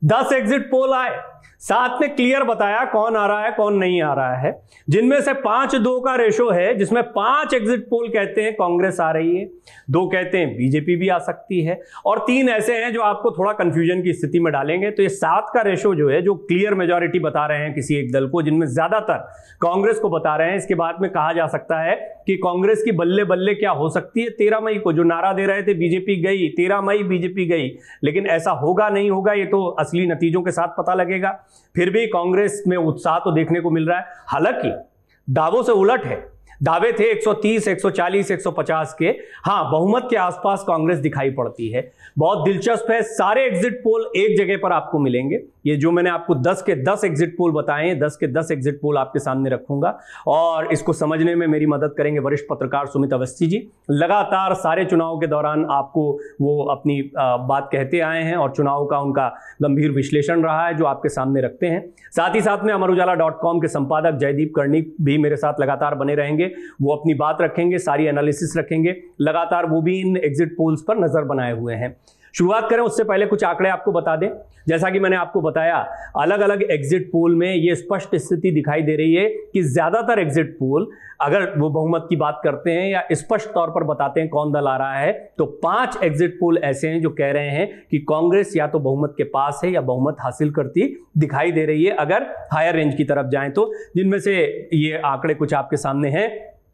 10 exit poll आए, साथ में क्लियर बताया कौन आ रहा है कौन नहीं आ रहा है, जिनमें से 5-2 का रेशो है, जिसमें 5 एग्जिट पोल कहते हैं कांग्रेस आ रही है, 2 कहते हैं बीजेपी भी आ सकती है, और 3 ऐसे हैं जो आपको थोड़ा कंफ्यूजन की स्थिति में डालेंगे। तो ये 7 का रेशो जो है, जो क्लियर मेजॉरिटी बता रहे हैं किसी एक दल को, जिनमें ज्यादातर कांग्रेस को बता रहे हैं, इसके बाद में कहा जा सकता है कि कांग्रेस की बल्ले बल्ले क्या हो सकती है 13 मई को। जो नारा दे रहे थे बीजेपी गई, 13 मई बीजेपी गई, लेकिन ऐसा होगा नहीं होगा ये तो असली नतीजों के साथ पता लगेगा। फिर भी कांग्रेस में उत्साह तो देखने को मिल रहा है, हालांकि दावों से उलट है। दावे थे 130, 140, 150 के, हां बहुमत के आसपास कांग्रेस दिखाई पड़ती है। बहुत दिलचस्प है, सारे एग्जिट पोल एक जगह पर आपको मिलेंगे। ये जो मैंने आपको 10 के 10 एग्जिट पोल बताए हैं, 10 के 10 एग्जिट पोल आपके सामने रखूंगा, और इसको समझने में मेरी मदद करेंगे वरिष्ठ पत्रकार सुमित अवस्थी जी। लगातार सारे चुनाव के दौरान आपको वो अपनी बात कहते आए हैं, और चुनाव का उनका गंभीर विश्लेषण रहा है जो आपके सामने रखते हैं। साथ ही साथ में अमरुजाला.com के संपादक जयदीप कर्णिक भी मेरे साथ लगातार बने रहेंगे, वो अपनी बात रखेंगे, सारी एनालिसिस रखेंगे लगातार, वो भी इन एग्जिट पोल्स पर नजर बनाए हुए हैं। शुरुआत करें उससे पहले कुछ आंकड़े आपको बता दें। जैसा कि मैंने आपको बताया, अलग अलग एग्जिट पोल में ये स्पष्ट स्थिति दिखाई दे रही है कि ज्यादातर एग्जिट पोल, अगर वो बहुमत की बात करते हैं या स्पष्ट तौर पर बताते हैं कौन दल आ रहा है, तो 5 एग्जिट पोल ऐसे हैं जो कह रहे हैं कि कांग्रेस या तो बहुमत के पास है या बहुमत हासिल करती दिखाई दे रही है अगर हायर रेंज की तरफ जाएं तो। जिनमें से ये आंकड़े कुछ आपके सामने हैं,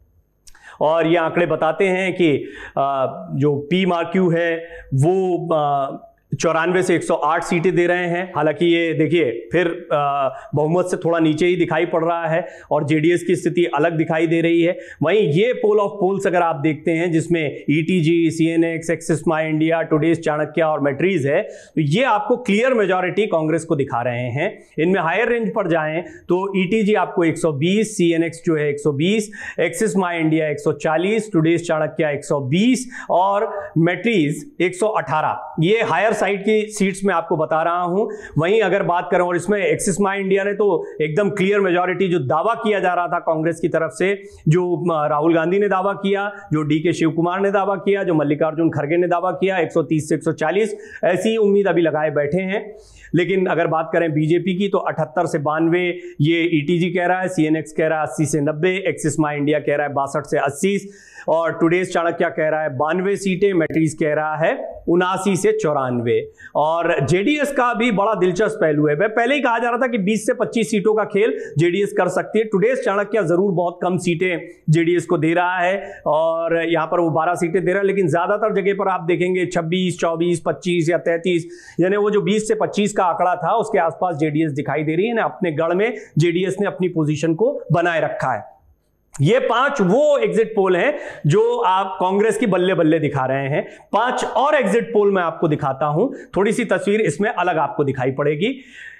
और ये आंकड़े बताते हैं कि जो PMRQ है वो 94 से 108 सीटें दे रहे हैं। हालांकि ये देखिए फिर बहुमत से थोड़ा नीचे ही दिखाई पड़ रहा है, और जेडीएस की स्थिति अलग दिखाई दे रही है। वहीं ये पोल ऑफ पोल्स अगर आप देखते हैं, जिसमें ETG, CNX, Axis My India, Today's Chanakya और मैट्रीज है, तो ये आपको क्लियर मेजॉरिटी कांग्रेस को दिखा रहे हैं। इनमें हायर रेंज पर जाएं तो ETG आपको 120, CNX जो है 120, Axis My India 140, Today's Chanakya 120 और मैट्रीज 118। ये हायर साइड की सीट्स में आपको बता रहा हूं। वहीं अगर बात करें, और इसमें एक्सिस माई इंडिया ने तो एकदम क्लियर मेजॉरिटी, जो दावा किया जा रहा था कांग्रेस की तरफ से, जो राहुल गांधी ने दावा किया, जो DK शिव कुमार ने दावा किया, जो मल्लिकार्जुन खड़गे ने दावा किया, 130 से 140, ऐसी उम्मीद अभी लगाए बैठे हैं। लेकिन अगर बात करें बीजेपी की, तो 78 से 92 ये ETG कह रहा है, CNX कह रहा है 80 से 90, एक्सिस माई इंडिया कह रहा है 62 से 80, और टुडेज चाणक्य कह रहा है 92 सीटें, मैट्रीज कह रहा है 79 से 94। और जेडीएस का भी बड़ा दिलचस्प पहलू है। वह पहले ही कहा जा रहा था कि 20 से 25 सीटों का खेल जेडीएस कर सकती है। टुडेज चाणक्य जरूर बहुत कम सीटें जेडीएस को दे रहा है, और यहां पर वो 12 सीटें दे रहा है, लेकिन ज्यादातर जगह पर आप देखेंगे 26, 24, 25 या 33, यानी वो जो 20 से 25 का आंकड़ा था उसके आसपास जेडीएस दिखाई दे रही है। अपने गढ़ में जेडीएस ने अपनी पोजीशन को बनाए रखा है। ये 5 वो एग्जिट पोल हैं जो आप कांग्रेस की बल्ले बल्ले दिखा रहे हैं। 5 और एग्जिट पोल मैं आपको दिखाता हूं, थोड़ी सी तस्वीर इसमें अलग आपको दिखाई पड़ेगी।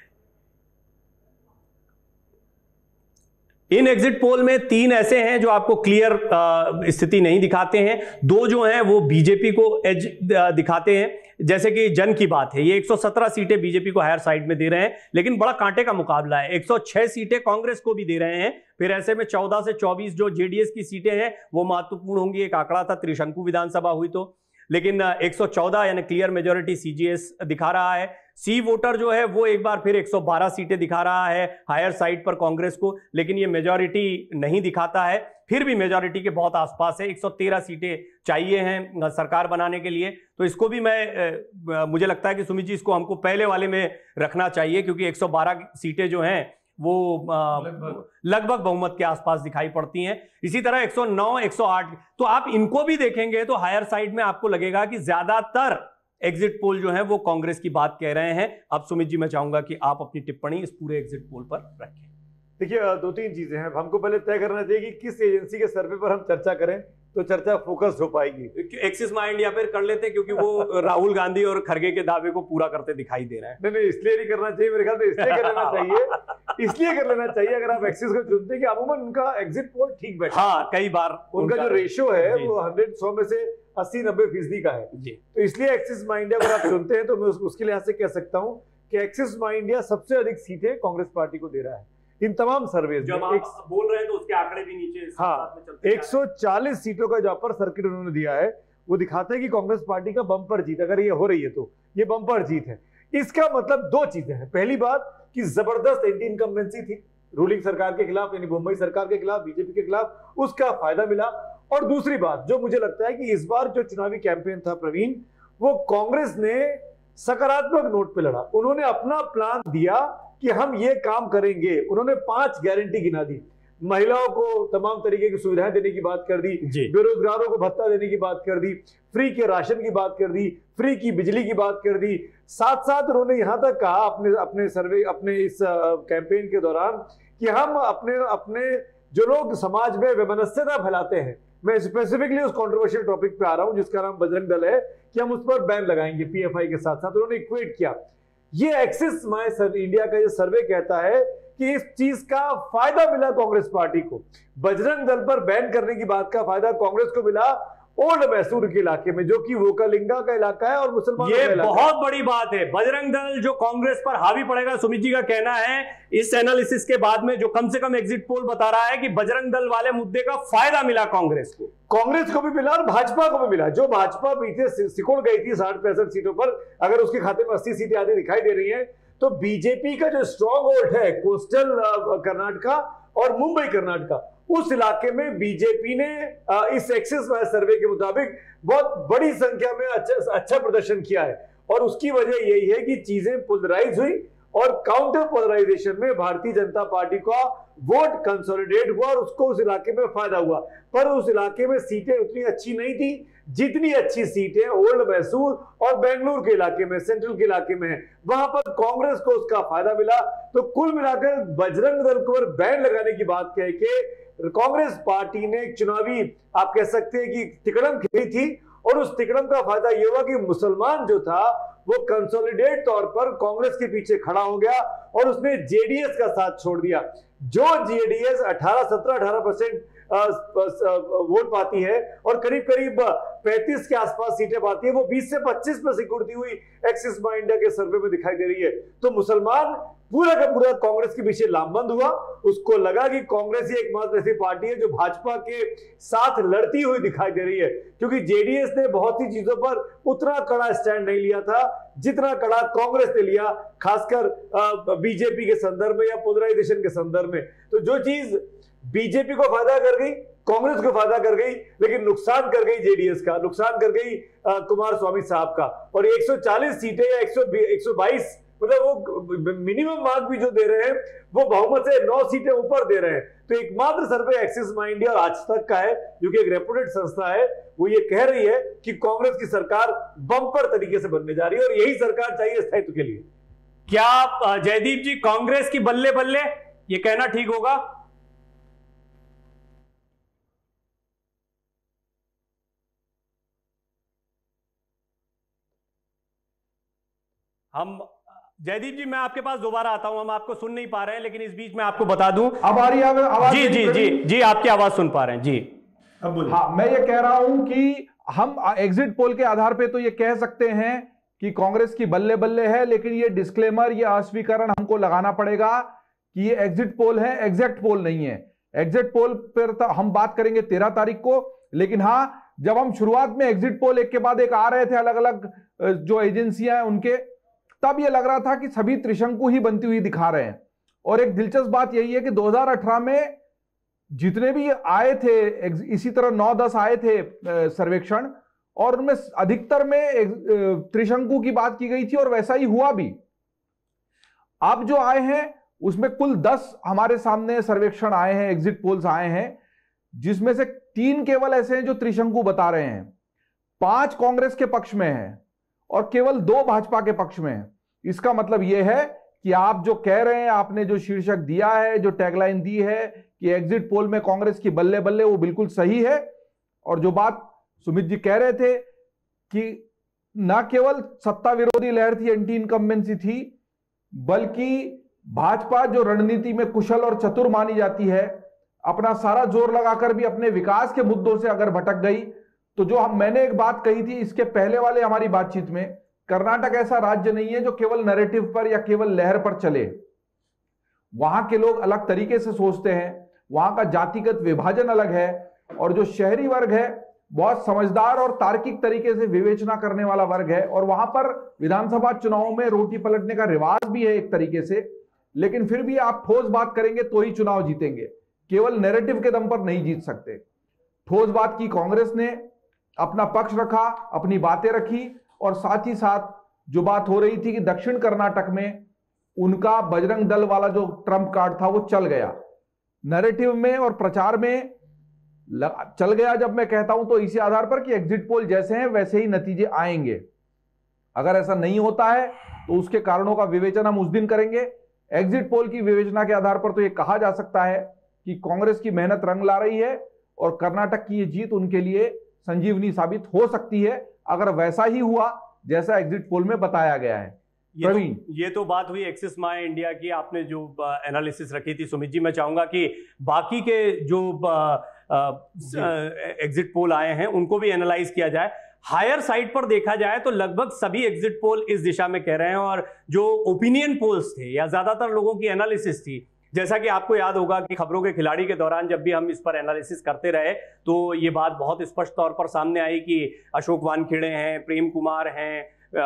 इन एग्जिट पोल में 3 ऐसे हैं जो आपको क्लियर स्थिति नहीं दिखाते हैं, 2 जो हैं वो बीजेपी को एज दिखाते हैं। जैसे कि जन की बात है, ये 117 सीटें बीजेपी को हायर साइड में दे रहे हैं, लेकिन बड़ा कांटे का मुकाबला है। 106 सीटें कांग्रेस को भी दे रहे हैं। फिर ऐसे में 14 से 24 जो जेडीएस की सीटें हैं वो महत्वपूर्ण होंगी। एक आंकड़ा था त्रिशंकु विधानसभा हुई तो, लेकिन 114 यानी क्लियर मेजॉरिटी सीजीएस दिखा रहा है। सी वोटर जो है वो एक बार फिर 112 सीटें दिखा रहा है हायर साइड पर कांग्रेस को, लेकिन ये मेजॉरिटी नहीं दिखाता है। फिर भी मेजॉरिटी के बहुत आसपास है, 113 सीटें चाहिए हैं सरकार बनाने के लिए। तो इसको भी मुझे लगता है कि सुमित जी इसको हमको पहले वाले में रखना चाहिए, क्योंकि 112 सीटें जो हैं वो लगभग बहुमत के आसपास दिखाई पड़ती हैं। इसी तरह 109, 108, तो आप इनको भी देखेंगे तो हायर साइड में आपको लगेगा कि ज्यादातर एग्जिट पोल जो है वो कांग्रेस की बात कह रहे हैं। अब सुमित जी मैं चाहूंगा कि आप अपनी टिप्पणी इस पूरे एग्जिट पोल पर रखें। देखिए 2-3 चीजें हैं। हमको पहले तय करना चाहिए कि किस एजेंसी के सर्वे पर हम चर्चा करें तो चर्चा फोकस हो पाएगी। एक्सिस माई इंडिया पर कर लेते हैं, क्योंकि वो राहुल गांधी और खड़गे के दावे को पूरा करते दिखाई दे रहा है। नहीं, इसलिए नहीं करना चाहिए, मेरे ख्याल से इसलिए कर लेना चाहिए। इसलिए कर लेना चाहिए अगर आप एक्सिस को चुनते हैं कि अमूमन उनका एग्जिट पोल ठीक बैठा। हाँ, कई बार उनका जो रेशियो है वो 100 में से 80-90% का है जी। तो इसलिए एक्सिस माई इंडिया अगर आप चुनते हैं तो मैं उसके लिहाज से कह सकता हूँ कि एक्सिस माई इंडिया सबसे अधिक सीटें कांग्रेस पार्टी को दे रहा है इन तमाम सर्वेज में। आप बोल रहे हैं तो उसके आंकड़े भी नीचे हाँ 140 सीटों का जो अपर सर्किट उन्होंने दिया है वो दिखाते हैं कि कांग्रेस पार्टी का बम्पर जीत, अगर ये हो रही है तो ये बम्पर जीत है। इसका मतलब दो चीजें हैं। पहली बात कि जबरदस्त एंटी इनकम्बेंसी थी रूलिंग सरकार के खिलाफ, यानी मुंबई सरकार के खिलाफ, बीजेपी के खिलाफ, उसका फायदा मिला। और दूसरी बात जो मुझे लगता है कि इस बार जो चुनावी कैंपेन था प्रवीण, वो कांग्रेस ने सकारात्मक नोट पे लड़ा। उन्होंने अपना प्लान दिया कि हम ये काम करेंगे। उन्होंने 5 गारंटी गिना दी। महिलाओं को तमाम तरीके की सुविधाएं देने की बात कर दी, बेरोजगारों को भत्ता देने की बात कर दी, फ्री के राशन की बात कर दी, फ्री की बिजली की बात कर दी। साथ साथ उन्होंने यहां तक कहा अपने सर्वे, अपने इस कैंपेन के दौरान, कि हम अपने जो लोग समाज में वैमनस्यता फैलाते हैं, मैं स्पेसिफिकली उस कंट्रोवर्शियल टॉपिक पे आ रहा हूं जिसका नाम बजरंग दल है, कि हम उस पर बैन लगाएंगे पीएफआई के साथ साथ। उन्होंने इक्वेट किया। ये एक्सिस माय इंडिया का ये सर्वे कहता है कि इस चीज का फायदा मिला कांग्रेस पार्टी को। बजरंग दल पर बैन करने की बात का फायदा कांग्रेस को मिला ओल्ड मैसूर के इलाके में, जो कि वोकालिंगा का इलाका है और मुसलमानों का इलाका। बहुत बड़ी बात है। बजरंग दल जो कांग्रेस पर हावी पड़ेगा, सुमित जी का कहना है इस एनालिसिस के बाद में, जो कम से कम एग्जिट पोल बता रहा है कि बजरंग दल वाले मुद्दे का फायदा मिला कांग्रेस को भी मिला और भाजपा को भी मिला। जो भाजपा पीछे सिकुड़ गई थी 60-65 सीटों पर, अगर उसके खाते में 80 सीटें आती दिखाई दे रही है, तो बीजेपी का जो स्ट्रॉन्ग होल्ड है कोस्टल कर्नाटका और मुंबई कर्नाटका, उस इलाके में बीजेपी ने इस एक्सिस सर्वे के मुताबिक बहुत बड़ी संख्या में अच्छा प्रदर्शन किया है। और उसकी वजह यही है कि चीजें पोलराइज हुई और काउंटर पोलराइजेशन में भारतीय जनता पार्टी का वोट कंसोलिडेट हुआ और उसको उस इलाके में फायदा हुआ। पर उस इलाके में सीटें उतनी अच्छी नहीं थी जितनी अच्छी सीटें ओल्ड मैसूर और बेंगलुरु के इलाके में, सेंट्रल के इलाके में है। वहां पर कांग्रेस को उसका फायदा मिला। तो कुल मिलाकर बजरंग दल को बैन लगाने की बात कह के कांग्रेस पार्टी ने चुनावी, आप कह सकते हैं कि तिकड़म खेली थी। और उस तिकड़म का फायदा यह हुआ कि मुसलमान जो था वो कंसोलिडेट तौर पर कांग्रेस के पीछे खड़ा हो गया और उसने जेडीएस का साथ छोड़ दिया। जो जेडीएस 18% वोट पाती है और करीब करीब 35 के आसपास सीटें पाती है, वो 20 से 25 पर सिकुड़ती हुई एक्सिस माय इंडिया के सर्वे में दिखाई दे रही है। तो मुसलमान पूरा का पूरा कांग्रेस के पीछे लामबंद हुआ। उसको लगा कि कांग्रेस ही एकमात्र ऐसी पार्टी है जो भाजपा के साथ लड़ती हुई दिखाई दे रही है, क्योंकि जेडीएस ने बहुत सी चीजों पर उतना कड़ा स्टैंड नहीं लिया था जितना कड़ा कांग्रेस ने लिया, खासकर बीजेपी के संदर्भ में या पोलराइजेशन के संदर्भ में। तो जो चीज बीजेपी को फायदा कर गई, कांग्रेस को फायदा कर गई, लेकिन नुकसान कर गई जेडीएस का, नुकसान कर गई कुमार स्वामी साहब का। और 140 सीटें या 122, मतलब वो मिनिमम मार्क भी जो दे रहे हैं वो बहुमत से 9 सीटें ऊपर दे रहे हैं। तो एकमात्र सर्वे एक्सिस माय इंडिया और आज तक का है, जो कि एक रेपुटेड संस्था है, वो ये कह रही है कि कांग्रेस की सरकार बम्पर तरीके से बनने जा रही है और यही सरकार चाहिए स्थायित्व के लिए। क्या जयदीप जी कांग्रेस की बल्ले बल्ले, ये कहना ठीक होगा? हम जयदीप जी, मैं आपके पास दोबारा आता हूं। हम आपको सुन नहीं पा रहे हैं, लेकिन इस बीच में आपको बता दूं, अब आ रही है आवाज? जी जी जी जी, आपकी आवाज सुन पा रहे हैं जी। हाँ, मैं ये कह रहा हूं कि हम एग्जिट पोल के आधार पे तो ये कह सकते हैं कि कांग्रेस की बल्ले बल्ले है, लेकिन ये डिस्क्लेमर, ये अस्वीकरण हमको लगाना पड़ेगा कि ये एग्जिट पोल है, एग्जैक्ट पोल नहीं है। एग्जिट पोल पर तो हम बात करेंगे 13 तारीख को, लेकिन हाँ, जब हम शुरुआत में एग्जिट पोल एक के बाद एक आ रहे थे, अलग अलग जो एजेंसियां हैं उनके, तब ये लग रहा था कि सभी त्रिशंकु ही बनती हुई दिखा रहे हैं। और एक दिलचस्प बात यही है कि 2018 में जितने भी आए थे, इसी तरह 9-10 आए थे सर्वेक्षण, और उनमें अधिकतर में त्रिशंकु की बात की गई थी और वैसा ही हुआ भी। अब जो आए हैं उसमें कुल 10 हमारे सामने सर्वेक्षण आए हैं, एग्जिट पोल्स आए हैं, जिसमें से 3 केवल ऐसे हैं जो त्रिशंकु बता रहे हैं, 5 कांग्रेस के पक्ष में है और केवल 2 भाजपा के पक्ष में है। इसका मतलब यह है कि आप जो कह रहे हैं, आपने जो शीर्षक दिया है, जो टैगलाइन दी है कि एग्जिट पोल में कांग्रेस की बल्ले बल्ले, वो बिल्कुल सही है। और जो बात सुमित जी कह रहे थे कि न केवल सत्ता विरोधी लहर थी, एंटी इनकम्बेंसी थी, बल्कि भाजपा जो रणनीति में कुशल और चतुर मानी जाती है, अपना सारा जोर लगाकर भी अपने विकास के मुद्दों से अगर भटक गई, तो जो मैंने एक बात कही थी इसके पहले वाले हमारी बातचीत में, कर्नाटक ऐसा राज्य नहीं है जो केवल नैरेटिव पर या केवल लहर पर चले। वहां के लोग अलग तरीके से सोचते हैं, वहां का जातिगत विभाजन अलग है, और जो शहरी वर्ग है बहुत समझदार और तार्किक तरीके से विवेचना करने वाला वर्ग है, और वहां पर विधानसभा चुनाव में रोटी पलटने का रिवाज भी है एक तरीके से। लेकिन फिर भी आप ठोस बात करेंगे तो ही चुनाव जीतेंगे, केवल नैरेटिव के दम पर नहीं जीत सकते। ठोस बात की कांग्रेस ने, अपना पक्ष रखा, अपनी बातें रखी, और साथ ही साथ जो बात हो रही थी कि दक्षिण कर्नाटक में उनका बजरंग दल वाला जो ट्रम्प कार्ड था वो चल गया, नैरेटिव में और प्रचार में चल गया। जब मैं कहता हूं तो इसी आधार पर कि एग्जिट पोल जैसे हैं वैसे ही नतीजे आएंगे। अगर ऐसा नहीं होता है तो उसके कारणों का विवेचन हम उस दिन करेंगे। एग्जिट पोल की विवेचना के आधार पर तो यह कहा जा सकता है कि कांग्रेस की मेहनत रंग ला रही है और कर्नाटक की ये जीत उनके लिए संजीवनी साबित हो सकती है, अगर वैसा ही हुआ जैसा एग्जिट पोल में बताया गया है। ये तो बात हुई एक्सिस माय इंडिया की, आपने जो एनालिसिस रखी थी सुमित जी। मैं चाहूंगा कि बाकी के जो एग्जिट पोल आए हैं उनको भी एनालाइज किया जाए। हायर साइड पर देखा जाए तो लगभग सभी एग्जिट पोल इस दिशा में कह रहे हैं, और जो ओपिनियन पोल्स थे या ज्यादातर लोगों की एनालिसिस थी, जैसा कि आपको याद होगा कि खबरों के खिलाड़ी के दौरान जब भी हम इस पर एनालिसिस करते रहे तो ये बात बहुत स्पष्ट तौर पर सामने आई कि अशोक वानखेड़े हैं, प्रेम कुमार हैं,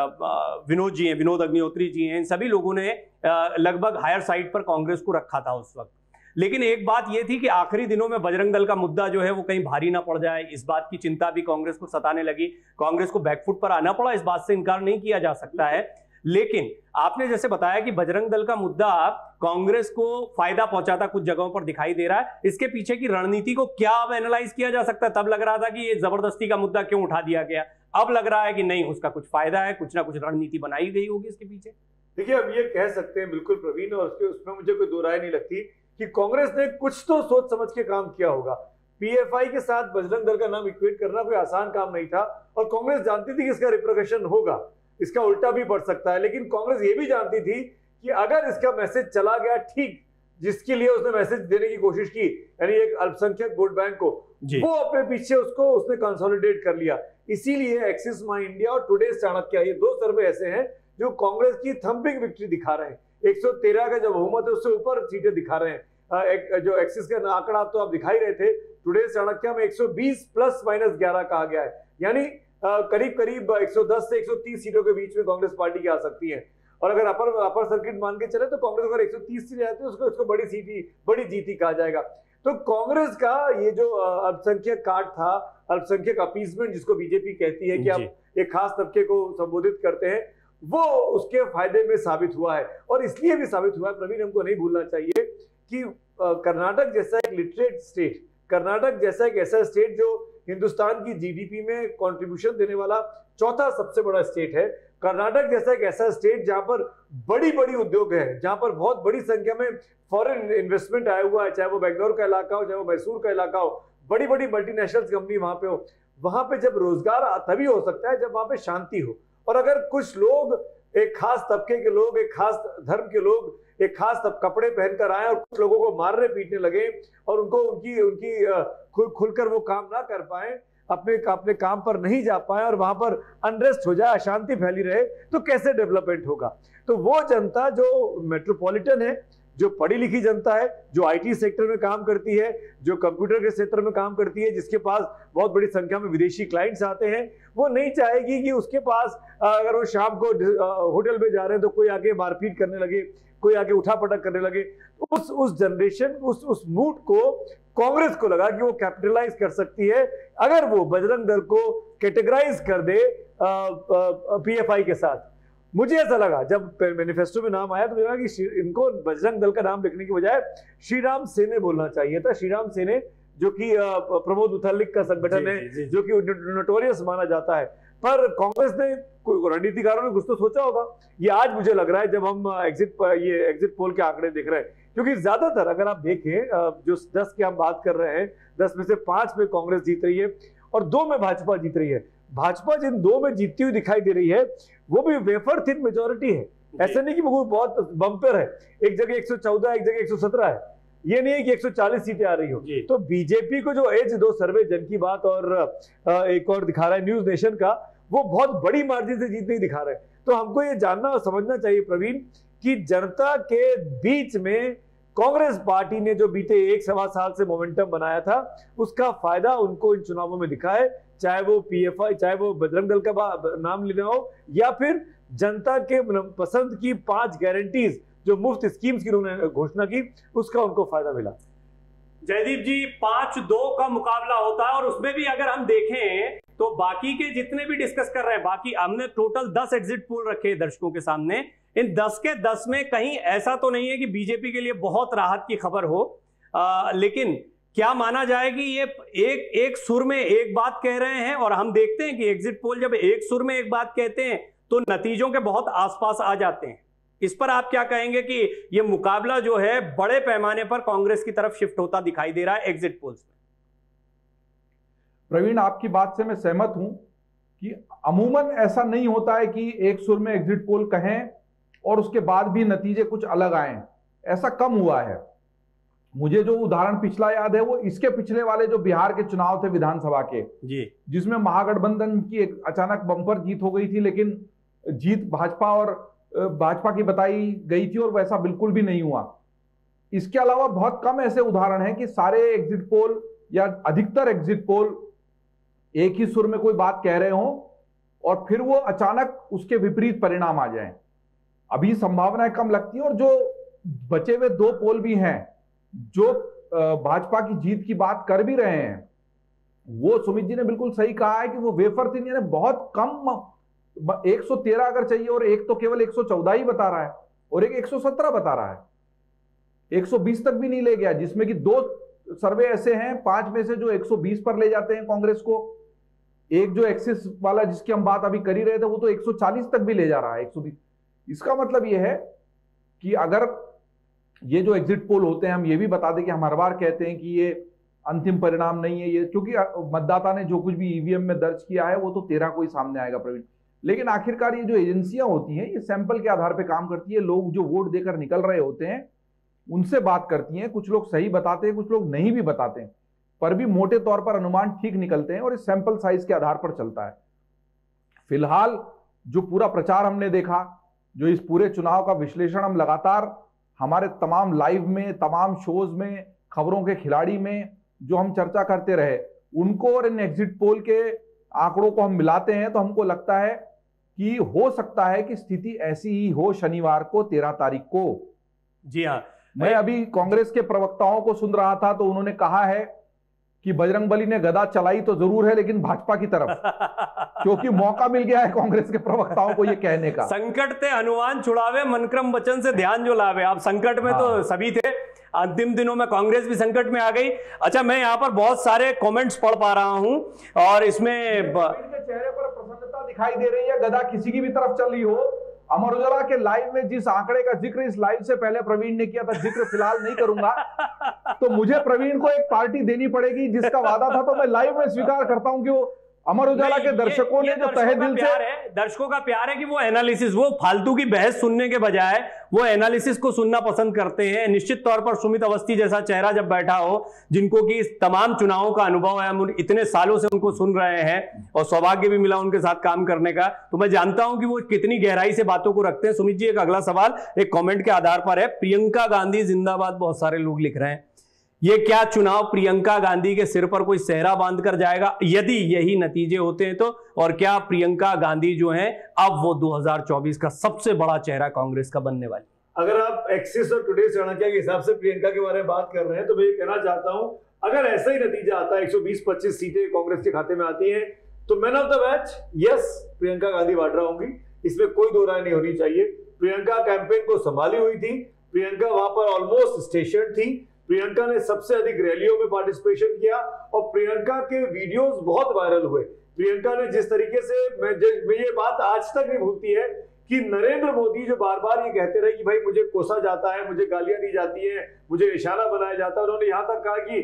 विनोद जी हैं, विनोद अग्निहोत्री जी हैं, इन सभी लोगों ने लगभग हायर साइड पर कांग्रेस को रखा था उस वक्त। लेकिन एक बात यह थी कि आखिरी दिनों में बजरंग दल का मुद्दा जो है वो कहीं भारी ना पड़ जाए, इस बात की चिंता भी कांग्रेस को सताने लगी। कांग्रेस को बैकफुट पर आना पड़ा, इस बात से इनकार नहीं किया जा सकता है। लेकिन आपने जैसे बताया कि बजरंग दल का मुद्दा कांग्रेस को फायदा पहुंचाता कुछ जगहों पर दिखाई दे रहा है। इसके पीछे की रणनीति को क्या अब एनालाइज किया जा सकता है? तब लग रहा था कि ये जबरदस्ती का मुद्दा क्यों उठा दिया गया, अब लग रहा है कि नहीं, उसका कुछ फायदा है, कुछ ना कुछ रणनीति बनाई गई होगी इसके पीछे। देखिए, अब ये कह सकते हैं बिल्कुल प्रवीण, और उसमें मुझे कोई दो राय नहीं लगती कि कांग्रेस ने कुछ तो सोच समझ के काम किया होगा। पीएफआई के साथ बजरंग दल का नाम इक्वेट करना कोई आसान काम नहीं था, और कांग्रेस जानती थी कि इसका रिप्रिकॉशन होगा, इसका उल्टा भी पड़ सकता है। लेकिन कांग्रेस ये भी जानती थी कि अगर इसका मैसेज चला गया ठीक, जिसके लिए उसने मैसेज देने की कोशिश की, यानी एक अल्पसंख्यक वोट बैंक को, वो अपने पीछे उसको उसने कंसोलिडेट कर लिया। इसीलिए एक्सिस माय इंडिया और टुडेज चाणक्य, ये दो सर्वे ऐसे हैं जो कांग्रेस की थंपिंग विक्ट्री दिखा रहे हैं। 113 का जो बहुमत है उससे ऊपर सीटें दिखा रहे हैं। जो एक्सिस का आंकड़ा तो आप दिखाई रहे थे, टुडेज चाणक्य में 120 प्लस माइनस 11 कहा गया है, यानी करीब करीब 110 से 130 सीटों के बीच में कांग्रेस पार्टी की आ सकती है। और अगर अपर सर्किट मान के चले तो कांग्रेस अगर 130 सीट आती है उसको बड़ी जीत ही कहा जाएगा। तो कांग्रेस का ये जो अल्पसंख्यक कार्ड था, अल्पसंख्यक अपीजमेंट जिसको बीजेपी कहती है कि आप एक खास तबके को संबोधित करते हैं, वो उसके फायदे में साबित हुआ है। और इसलिए भी साबित हुआ है प्रवीण, हमको नहीं भूलना चाहिए कि कर्नाटक जैसा एक लिटरेट स्टेट, कर्नाटक जैसा एक ऐसा स्टेट जो हिंदुस्तान की जीडीपी में कंट्रीब्यूशन देने वाला चौथा सबसे बड़ा स्टेट है, कर्नाटक जैसा एक ऐसा स्टेट जहां पर बड़ी बड़ी उद्योग है, जहां पर बहुत बड़ी संख्या में फॉरेन इन्वेस्टमेंट आया हुआ है, चाहे वो बेंगलोर का इलाका हो, चाहे वो मैसूर का इलाका हो, बड़ी बड़ी मल्टीनेशनल कंपनी वहां पे हो। वहां पे जब रोजगार तभी हो सकता है जब वहां पे शांति हो। और अगर कुछ लोग, एक खास तबके के लोग, एक खास धर्म के लोग एक खास कपड़े पहनकर आए और कुछ लोगों को मारने पीटने लगे और उनको उनकी खुलकर वो काम ना कर पाए, अपने काम पर नहीं जा पाए और वहां पर अनरेस्ट हो जाए, अशांति फैली रहे, तो कैसे डेवलपमेंट होगा? तो वो जनता जो मेट्रोपॉलिटन है, जो पढ़ी लिखी जनता है, जो आईटी सेक्टर में काम करती है, जो कंप्यूटर के क्षेत्र में काम करती है, जिसके पास बहुत बड़ी संख्या में विदेशी क्लाइंट्स आते हैं, वो नहीं चाहेगी कि उसके पास अगर वो शाम को होटल में जा रहे हैं तो कोई आके मारपीट करने लगे, कोई आके उठापटक करने लगे। उस जनरेशन, उस मूड को कांग्रेस को लगा कि वो कैपिटलाइज कर सकती है अगर वो बजरंग दल को कैटेगराइज कर दे पीएफआई के साथ। मुझे ऐसा लगा जब मैनिफेस्टो में नाम आया तो मुझे लगा कि इनको बजरंग दल का नाम लिखने की बजाय श्रीराम सेने बोलना चाहिए था। श्रीराम सेने जो कि प्रमोद मुथल्लिक का संगठन है, जो कि नोटोरियस माना जाता है, पर कांग्रेस ने, रणनीतिकारों ने कुछ तो सोचा होगा। ये आज मुझे लग रहा है जब हम एग्जिट पोल के आंकड़े देख रहे हैं, क्योंकि ज्यादातर अगर आप देखें जो 10 की हम बात कर रहे हैं, 10 में से 5 में कांग्रेस जीत रही है और 2 में भाजपा जीत रही है। भाजपा जिन 2 में जीतती हुई दिखाई दे रही है वो भी वेफर थिन मेजोरिटी है, ऐसा नहीं कि वो बहुत बम्पर है, एक जगह 114, एक जगह 117 है, ये नहीं है कि 140 सीटें आ रही हो। तो बीजेपी को जो एज 2 सर्वे जन की बात और एक और दिखा रहा है न्यूज नेशन का, वो बहुत बड़ी मार्जिन से जीत नहीं दिखा रहे। तो हमको ये जानना और समझना चाहिए प्रवीण कि जनता के बीच में कांग्रेस पार्टी ने जो बीते 1-1.25 साल से मोमेंटम बनाया था, उसका फायदा उनको इन चुनावों में दिखा है, चाहे वो पीएफआई, चाहे वो बजरंग दल का नाम लेना हो, या फिर जनता के पसंद की 5 गारंटीज जो मुफ्त स्कीम्स की उन्होंने घोषणा की, उसका उनको फायदा मिला। जयदीप जी, 5-2 का मुकाबला होता है और उसमें भी अगर हम देखें तो बाकी के जितने भी डिस्कस कर रहे हैं, बाकी हमने टोटल 10 एग्जिट पोल रखे हैं दर्शकों के सामने। इन 10 के 10 में कहीं ऐसा तो नहीं है कि बीजेपी के लिए बहुत राहत की खबर हो, लेकिन क्या माना जाए कि ये एक सुर में एक बात कह रहे हैं, और हम देखते हैं कि एग्जिट पोल जब एक सुर में एक बात कहते हैं तो नतीजों के बहुत आसपास आ जाते हैं। इस पर आप क्या कहेंगे कि ये मुकाबला जो है बड़े पैमाने पर कांग्रेस की तरफ शिफ्ट होता दिखाई दे रहा है एग्जिट पोल्स में? प्रवीण, आपकी बात से मैं सहमत हूं कि अमूमन ऐसा नहीं होता है कि एक सुर में एग्जिट पोल कहें और उसके बाद भी नतीजे कुछ अलग आए। ऐसा कम हुआ है। मुझे जो उदाहरण पिछला याद है वो इसके पिछले वाले जो बिहार के चुनाव थे विधानसभा के जी, जिसमें महागठबंधन की एक अचानक बम्पर जीत हो गई थी, लेकिन जीत भाजपा की बताई गई थी और वैसा बिल्कुल भी नहीं हुआ। इसके अलावा बहुत कम ऐसे उदाहरण हैं कि सारे एग्जिट पोल या अधिकतर एग्जिट पोल एक ही सुर में कोई बात कह रहे हों और फिर वो अचानक उसके विपरीत परिणाम आ जाएं। अभी संभावनाएं कम लगती हैं, और जो बचे हुए 2 पोल भी हैं जो भाजपा की जीत की बात कर भी रहे हैं, वो सुमित जी ने बिल्कुल सही कहा है कि वो वेफर थिन, यानी बहुत कम 113 अगर चाहिए और एक तो केवल 114 ही बता रहा है और एक 117 बता रहा है, 120 तक भी नहीं ले गया, जिसमें कि 2 सर्वे ऐसे हैं 5 में से जो 120 पर ले जाते हैं कांग्रेस को। एक जो एक्सिस वाला जिसकी हम बात अभी कर ही रहे थे वो तो 140 तक भी ले जा रहा है, 120। इसका मतलब यह है कि अगर ये जो एग्जिट पोल होते हैं, हम ये भी बता दें कि हम हर बार कहते हैं कि ये अंतिम परिणाम नहीं है, ये क्योंकि मतदाता ने जो कुछ भी ईवीएम में दर्ज किया है वो तो 13 को ही सामने आएगा प्रवीण। लेकिन आखिरकार ये जो एजेंसियां होती हैं ये सैंपल के आधार पर काम करती है। लोग जो वोट देकर निकल रहे होते हैं उनसे बात करती हैं। कुछ लोग सही बताते हैं, कुछ लोग नहीं भी बताते हैं, पर भी मोटे तौर पर अनुमान ठीक निकलते हैं और इस सैंपल साइज के आधार पर चलता है। फिलहाल जो पूरा प्रचार हमने देखा, जो इस पूरे चुनाव का विश्लेषण हम लगातार हमारे तमाम लाइव में, तमाम शोज में, खबरों के खिलाड़ी में जो हम चर्चा करते रहे, उनको और इन एग्जिट पोल के आंकड़ों को हम मिलाते हैं तो हमको लगता है कि हो सकता है कि स्थिति ऐसी ही हो शनिवार को 13 तारीख को। जी हाँ, मैं अभी कांग्रेस के प्रवक्ताओं को सुन रहा था तो उन्होंने कहा है कि बजरंगबली ने गदा चलाई तो जरूर है, लेकिन भाजपा की तरफ, क्योंकि मौका मिल गया है कांग्रेस के प्रवक्ताओं को ये कहने का। संकट ते हनुमान छुड़ावे, मनक्रम वचन से ध्यान जो लावे। आप संकट में तो सभी थे, अंतिम दिनों में कांग्रेस भी संकट में आ गई। अच्छा, मैं यहाँ पर बहुत सारे कमेंट्स पढ़ पा रहा हूँ और इसमें चेहरे पर प्रसन्नता दिखाई दे रही है, गदा किसी की भी तरफ चल रही हो। अमर उजाला के लाइव में जिस आंकड़े का जिक्र इस लाइव से पहले प्रवीण ने किया था, जिक्र फिलहाल नहीं करूंगा, तो मुझे प्रवीण को एक पार्टी देनी पड़ेगी जिसका वादा था, तो मैं लाइव में स्वीकार करता हूं कि वो अमर उजाला के दर्शकों ने जो तहे दिल से, दर्शकों का प्यार है कि वो एनालिसिस, वो फालतू की बहस सुनने के बजाय वो एनालिसिस को सुनना पसंद करते हैं। निश्चित तौर पर सुमित अवस्थी जैसा चेहरा जब बैठा हो, जिनको कि इस तमाम चुनावों का अनुभव है, हम इतने सालों से उनको सुन रहे हैं और सौभाग्य भी मिला उनके साथ काम करने का, तो मैं जानता हूं कि वो कितनी गहराई से बातों को रखते हैं। सुमित जी, एक अगला सवाल एक कॉमेंट के आधार पर है। प्रियंका गांधी जिंदाबाद, बहुत सारे लोग लिख रहे हैं, ये क्या चुनाव प्रियंका गांधी के सिर पर कोई सेहरा बांधकर जाएगा यदि यही नतीजे होते हैं तो? और क्या प्रियंका गांधी जो हैं अब वो 2024 का सबसे बड़ा चेहरा कांग्रेस का बनने वाली? अगर आप एक्सिस और टुडे चाणक्य के हिसाब से प्रियंका के बारे में बात कर रहे हैं तो मैं ये कहना चाहता हूं, अगर ऐसा ही नतीजा आता है, 120-25 सीटें कांग्रेस के खाते में आती हैं, तो man of the match yes Priyanka Gandhi Vadra होंगी, इसमें कोई दो राय नहीं होनी चाहिए। प्रियंका कैंपेन को संभाली हुई थी, प्रियंका वहां पर ऑलमोस्ट स्टेशन थी, प्रियंका ने सबसे अधिक रैलियों में पार्टिसिपेशन किया और प्रियंका के वीडियोस बहुत वायरल हुए। प्रियंका ने जिस तरीके से, मैं ये बात आज तक नहीं भूलती है कि नरेंद्र मोदी जो बार बार ये कहते रहे कि भाई मुझे कोसा जाता है, मुझे गालियां दी जाती है, मुझे निशाना बनाया जाता है, उन्होंने यहां तक कहा कि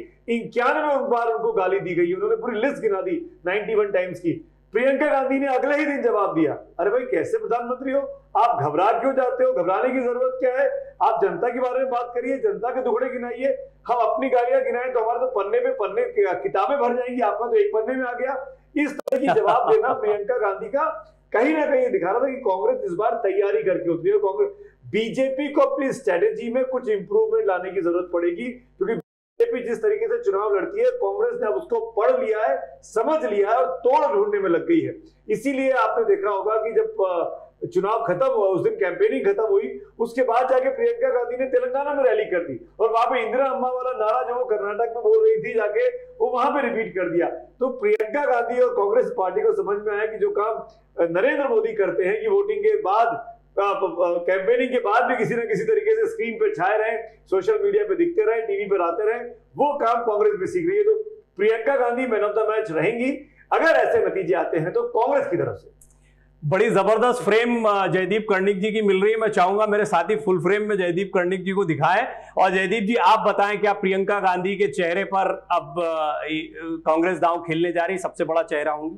91 बार उनको गाली दी गई। उन्होंने पूरी लिस्ट गिना दी 91 टाइम्स की। प्रियंका गांधी ने अगले ही दिन जवाब दिया, अरे भाई कैसे प्रधानमंत्री हो आप, घबरा क्यों जाते हो, घबराने की जरूरत क्या है, आप जनता के बारे में बात करिए, जनता के दुखड़े गिनाइए, हम अपनी गालियां गिनाएं तो हमारे तो पन्ने किताबें भर जाएंगी, आपका तो एक पन्ने में आ गया। इस तरह की जवाब देना प्रियंका गांधी का कहीं ना कहीं दिखा रहा था कि कांग्रेस इस बार तैयारी करके उतरी है। कांग्रेस बीजेपी को अपनी स्ट्रेटेजी में कुछ इंप्रूवमेंट लाने की जरूरत पड़ेगी, क्योंकि बीजेपी जिस तरीके से चुनाव लड़ती है, कांग्रेस ने अब उसको पढ़ लिया है, समझ लिया है और तोड़ ढूंढने में लग गई है। इसीलिए आपने देखा होगा कि जब चुनाव खत्म हुआ, उस दिन कैंपेनिंग खत्म हुई, उसके बाद जाके प्रियंका गांधी ने तेलंगाना में रैली कर दी और वहां पे इंदिरा अम्मा वाला नारा जो वो कर्नाटक में बोल रही थी जाके वो वहां पे रिपीट कर दिया। तो प्रियंका गांधी और कांग्रेस पार्टी को समझ में आया कि जो काम नरेंद्र मोदी करते हैं कि वोटिंग के बाद, कैंपेनिंग के बाद भी किसी न किसी तरीके से स्क्रीन पे छाए रहे, सोशल मीडिया पे दिखते रहे, टीवी पे आते रहे, वो काम कांग्रेस भी सीख रही है। तो Priyanka Gandhi man of the match रहेंगी अगर ऐसे नतीजे आते हैं तो कांग्रेस की तरफ से। बड़ी जबरदस्त फ्रेम जयदीप कर्णिक जी की मिल रही है। मैं चाहूंगा मेरे साथी फुल फ्रेम में जयदीप कर्णिक जी को दिखाएं। और जयदीप जी, आप बताएं, क्या प्रियंका गांधी के चेहरे पर अब कांग्रेस दांव खेलने जा रही, सबसे बड़ा चेहरा होंगी?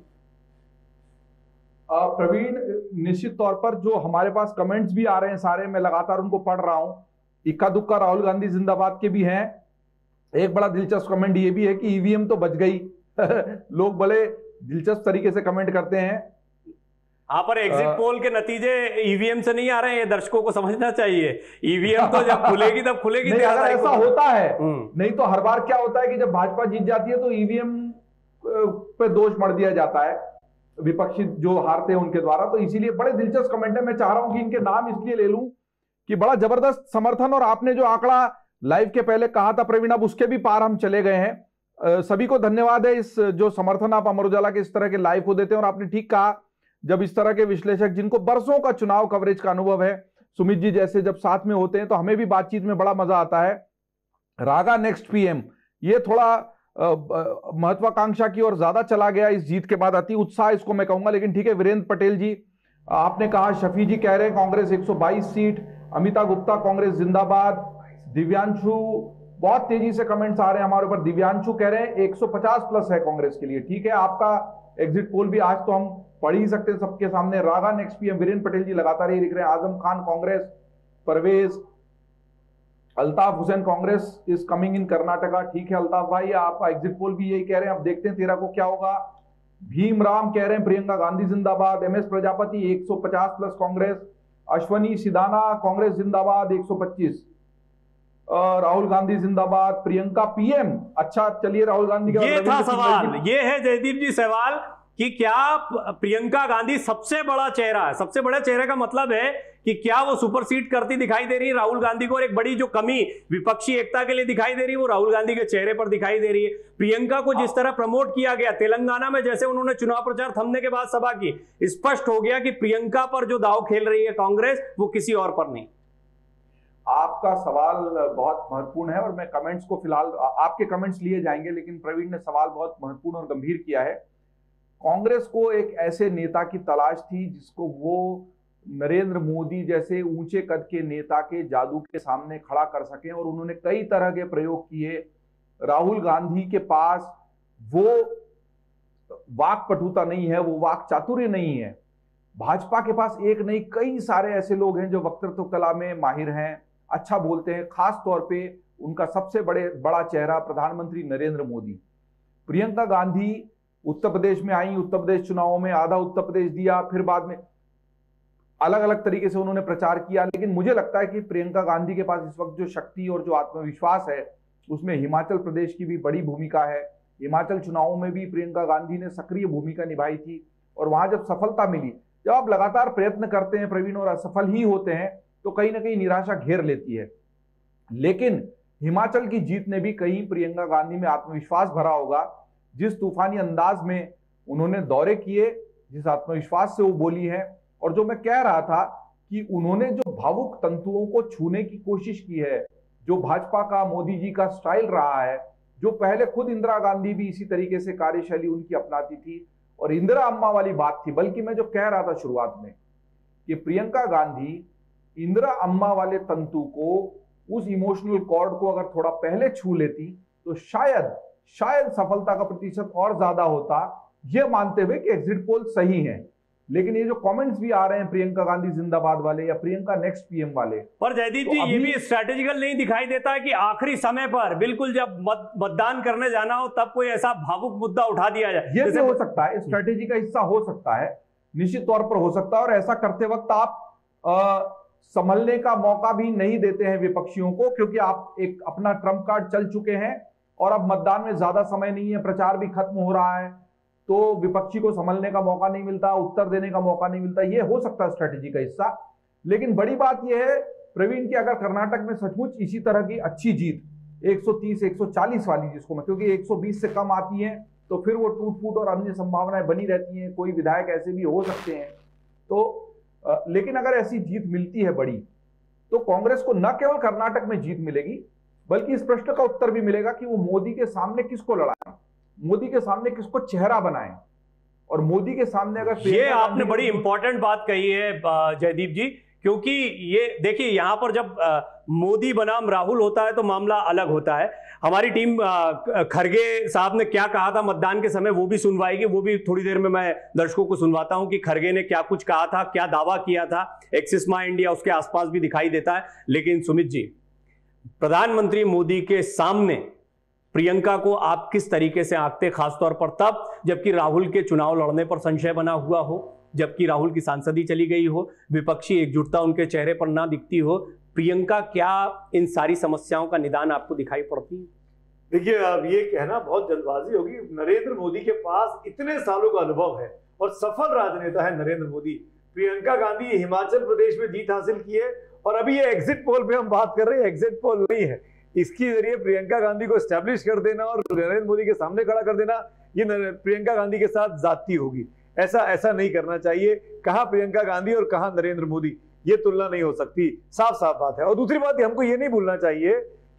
प्रवीण, निश्चित तौर पर जो हमारे पास कमेंट्स भी आ रहे हैं सारे, मैं लगातार उनको पढ़ रहा हूं। इक्का दुक्का राहुल गांधी जिंदाबाद के भी हैं। एक बड़ा दिलचस्प कमेंट ये भी है कि ईवीएम तो बच गई। लोग बड़े दिलचस्प तरीके से कमेंट करते हैं। यहाँ पर एग्जिट पोल के नतीजे ईवीएम से नहीं आ रहे हैं, ये दर्शकों को समझना चाहिए। ईवीएम तो जब खुलेगी तब खुलेगी। नहीं, अगर ऐसा होता है, नहीं तो हर बार क्या होता है कि जब भाजपा जीत जाती है तो ईवीएम पे दोष मढ़ दिया जाता है विपक्षी जो हारते हैं उनके द्वारा। तो इसीलिए बड़े दिलचस्प कमेंट है। मैं चाह रहा हूं कि इनके नाम इसलिए ले लूं कि बड़ा जबरदस्त समर्थन, और आपने जो आंकड़ा लाइव के पहले कहा था प्रवीण, अब उसके भी पार हम चले गए हैं। सभी को धन्यवाद है इस जो समर्थन आप अमर उजाला के इस तरह के लाइव को देते हैं। और आपने ठीक कहा, जब इस तरह के विश्लेषक जिनको बरसों का चुनाव कवरेज का अनुभव है, सुमित जी जैसे जब साथ में होते हैं तो हमें भी बातचीत में बड़ा मजा आता है। रागा नेक्स्ट पीएम, ये थोड़ा महत्वाकांक्षा की ओर ज्यादा चला गया इस जीत के बाद, अति उत्साह इसको मैं कहूंगा। लेकिन ठीक है, वीरेंद्र पटेल जी आपने कहा, शफी जी कह रहे हैं कांग्रेस 122 सीट, अमिता गुप्ता कांग्रेस जिंदाबाद, दिव्यांशु, बहुत तेजी से कमेंट्स आ रहे हैं हमारे ऊपर। दिव्यांशु कह रहे हैं 150 प्लस है कांग्रेस के लिए। ठीक है, आपका एग्जिट पोल भी आज तो हम पढ़ ही सकते हैं सबके सामने। रागा नेक्स्ट पीएम, वीरेंद्र पटेल जी लगातार ही लिख रहे हैं। Azam Khan Congress, Parvez, Altaf Hussain Congress is coming in Karnataka. ठीक है अल्ताफ भाई, आपका एग्जिट पोल भी यही कह रहे हैं। अब देखते हैं 13 को क्या होगा। भीमराम कह रहे हैं प्रियंका गांधी जिंदाबाद। MS Prajapati 150 plus Congress. अश्वनी सिदाना कांग्रेस जिंदाबाद 125। राहुल गांधी जिंदाबाद। प्रियंका पीएम, अच्छा चलिए राहुल गांधी का ये था सवाल, ये है जयदीप जी सवाल कि क्या प्रियंका गांधी सबसे बड़ा चेहरा है? सबसे बड़े चेहरे का मतलब है कि क्या वो सुपरसीड करती दिखाई दे रही है राहुल गांधी को, और एक बड़ी जो कमी विपक्षी एकता के लिए दिखाई दे रही है वो राहुल गांधी के चेहरे पर दिखाई दे रही है। प्रियंका को जिस तरह प्रमोट किया गया तेलंगाना में, जैसे उन्होंने चुनाव प्रचार थमने के बाद सभा की, स्पष्ट हो गया कि प्रियंका पर जो दांव खेल रही है कांग्रेस, वो किसी और पर नहीं। आपका सवाल बहुत महत्वपूर्ण है और मैं कमेंट्स को फिलहाल आपके कमेंट्स लिए जाएंगे, लेकिन प्रवीण ने सवाल बहुत महत्वपूर्ण और गंभीर किया है। कांग्रेस को एक ऐसे नेता की तलाश थी जिसको वो नरेंद्र मोदी जैसे ऊंचे कद के नेता के जादू के सामने खड़ा कर सके, और उन्होंने कई तरह के प्रयोग किए। राहुल गांधी के पास वो वाक पटुता नहीं है, वो वाक चातुर्य नहीं है। भाजपा के पास एक नहीं कई सारे ऐसे लोग हैं जो वक्तृत्व कला में माहिर हैं, अच्छा बोलते हैं। खास तौर पे उनका सबसे बड़ा चेहरा प्रधानमंत्री नरेंद्र मोदी। प्रियंका गांधी उत्तर प्रदेश में आई, उत्तर प्रदेश चुनावों में आधा उत्तर प्रदेश दिया, फिर बाद में अलग अलग तरीके से उन्होंने प्रचार किया। लेकिन मुझे लगता है कि प्रियंका गांधी के पास इस वक्त जो शक्ति और जो आत्मविश्वास है, उसमें हिमाचल प्रदेश की भी बड़ी भूमिका है। हिमाचल चुनावों में भी प्रियंका गांधी ने सक्रिय भूमिका निभाई थी, और वहां जब सफलता मिली, जब आप लगातार प्रयत्न करते हैं प्रवीण और असफल ही होते हैं, तो कहीं ना कहीं निराशा घेर लेती है। लेकिन हिमाचल की जीत ने भी कहीं प्रियंका गांधी में आत्मविश्वास भरा होगा। जिस तूफानी अंदाज में उन्होंने दौरे किए, जिस आत्मविश्वास से वो बोली है, और जो मैं कह रहा था कि उन्होंने जो भावुक तंतुओं को छूने की कोशिश की है, जो भाजपा का मोदी जी का स्टाइल रहा है, जो पहले खुद इंदिरा गांधी भी इसी तरीके से कार्यशैली उनकी अपनाती थी, और इंदिरा अम्मा वाली बात थी। बल्कि मैं जो कह रहा था शुरुआत में कि प्रियंका गांधी इंदिरा अम्मा वाले तंतु को, उस इमोशनल कॉर्ड को अगर थोड़ा पहले छू लेती तो शायद सफलता का प्रतिशत और ज्यादा होता, यह मानते हुए कि एग्जिट पोल सही है। लेकिन ये जो कमेंट्स भी आ रहे हैं प्रियंका गांधी जिंदाबाद वाले या प्रियंका नेक्स्ट पीएम वाले, पर जयदीप जी ये भी स्ट्रेटेजिकल नहीं दिखाई देता है कि आखिरी समय पर बिल्कुल जब मतदान करने जाना हो तब कोई ऐसा भावुक मुद्दा उठा दिया जाए? ये भी हो सकता है, स्ट्रेटेजी का हिस्सा हो सकता है, निश्चित तौर पर हो सकता है। और ऐसा करते वक्त आप संभलने का मौका भी नहीं देते हैं विपक्षियों को, क्योंकि आप एक अपना ट्रम्प कार्ड चल चुके हैं और अब मतदान में ज्यादा समय नहीं है, प्रचार भी खत्म हो रहा है, तो विपक्षी को संभलने का मौका नहीं मिलता, उत्तर देने का मौका नहीं मिलता। ये हो सकता है स्ट्रेटेजी का हिस्सा। लेकिन बड़ी बात यह है प्रवीण की, अगर कर्नाटक में सचमुच इसी तरह की अच्छी जीत 130 140 वाली, जिसको मैं, क्योंकि 120 से कम आती है तो फिर वो टूट फूट और अन्य संभावनाएं बनी रहती हैं, कोई विधायक ऐसे भी हो सकते हैं, तो लेकिन अगर ऐसी जीत मिलती है बड़ी, तो कांग्रेस को न केवल कर्नाटक में जीत मिलेगी, बल्कि इस प्रश्न का उत्तर भी मिलेगा कि वो मोदी के सामने किसको लड़ाएं, मोदी के सामने किसको चेहरा बनाएं। और मोदी के सामने अगर, ये आपने बड़ी इंपॉर्टेंट बात कही है जयदीप जी, क्योंकि ये देखिए यहां पर जब मोदी बनाम राहुल होता है तो मामला अलग होता है। हमारी टीम खरगे साहब ने क्या कहा था मतदान के समय वो भी सुनवाएगी, वो भी थोड़ी देर में मैं दर्शकों को सुनवाता हूं कि खरगे ने क्या कुछ कहा था, क्या दावा किया था। एक्सिस माई इंडिया उसके आसपास भी दिखाई देता है। लेकिन सुमित जी, प्रधानमंत्री मोदी के सामने प्रियंका को आप किस तरीके से आंकते, खासतौर पर तब जबकि राहुल के चुनाव लड़ने पर संशय बना हुआ हो, जबकि राहुल की सांसदी चली गई हो, विपक्षी एकजुटता उनके चेहरे पर ना दिखती हो, प्रियंका क्या इन सारी समस्याओं का निदान आपको दिखाई पड़ती है? देखिए, अब ये कहना बहुत जल्दबाजी होगी। नरेंद्र मोदी के पास इतने सालों का अनुभव है और सफल राजनेता है नरेंद्र मोदी। प्रियंका गांधी हिमाचल प्रदेश में जीत हासिल की है और अभी ये एग्जिट पोल पे हम बात कर रहे हैं, एग्जिट पोल नहीं है, इसके जरिए प्रियंका गांधी को एस्टैब्लिश कर देना और नरेंद्र मोदी के सामने खड़ा कर देना, ये प्रियंका गांधी के साथ जाती होगी। ऐसा नहीं करना चाहिए। कहां प्रियंका गांधी और कहां नरेंद्र मोदी, ये तुलना नहीं हो सकती, साफ साफ बात है। और दूसरी बात, हमको ये नहीं भूलना चाहिए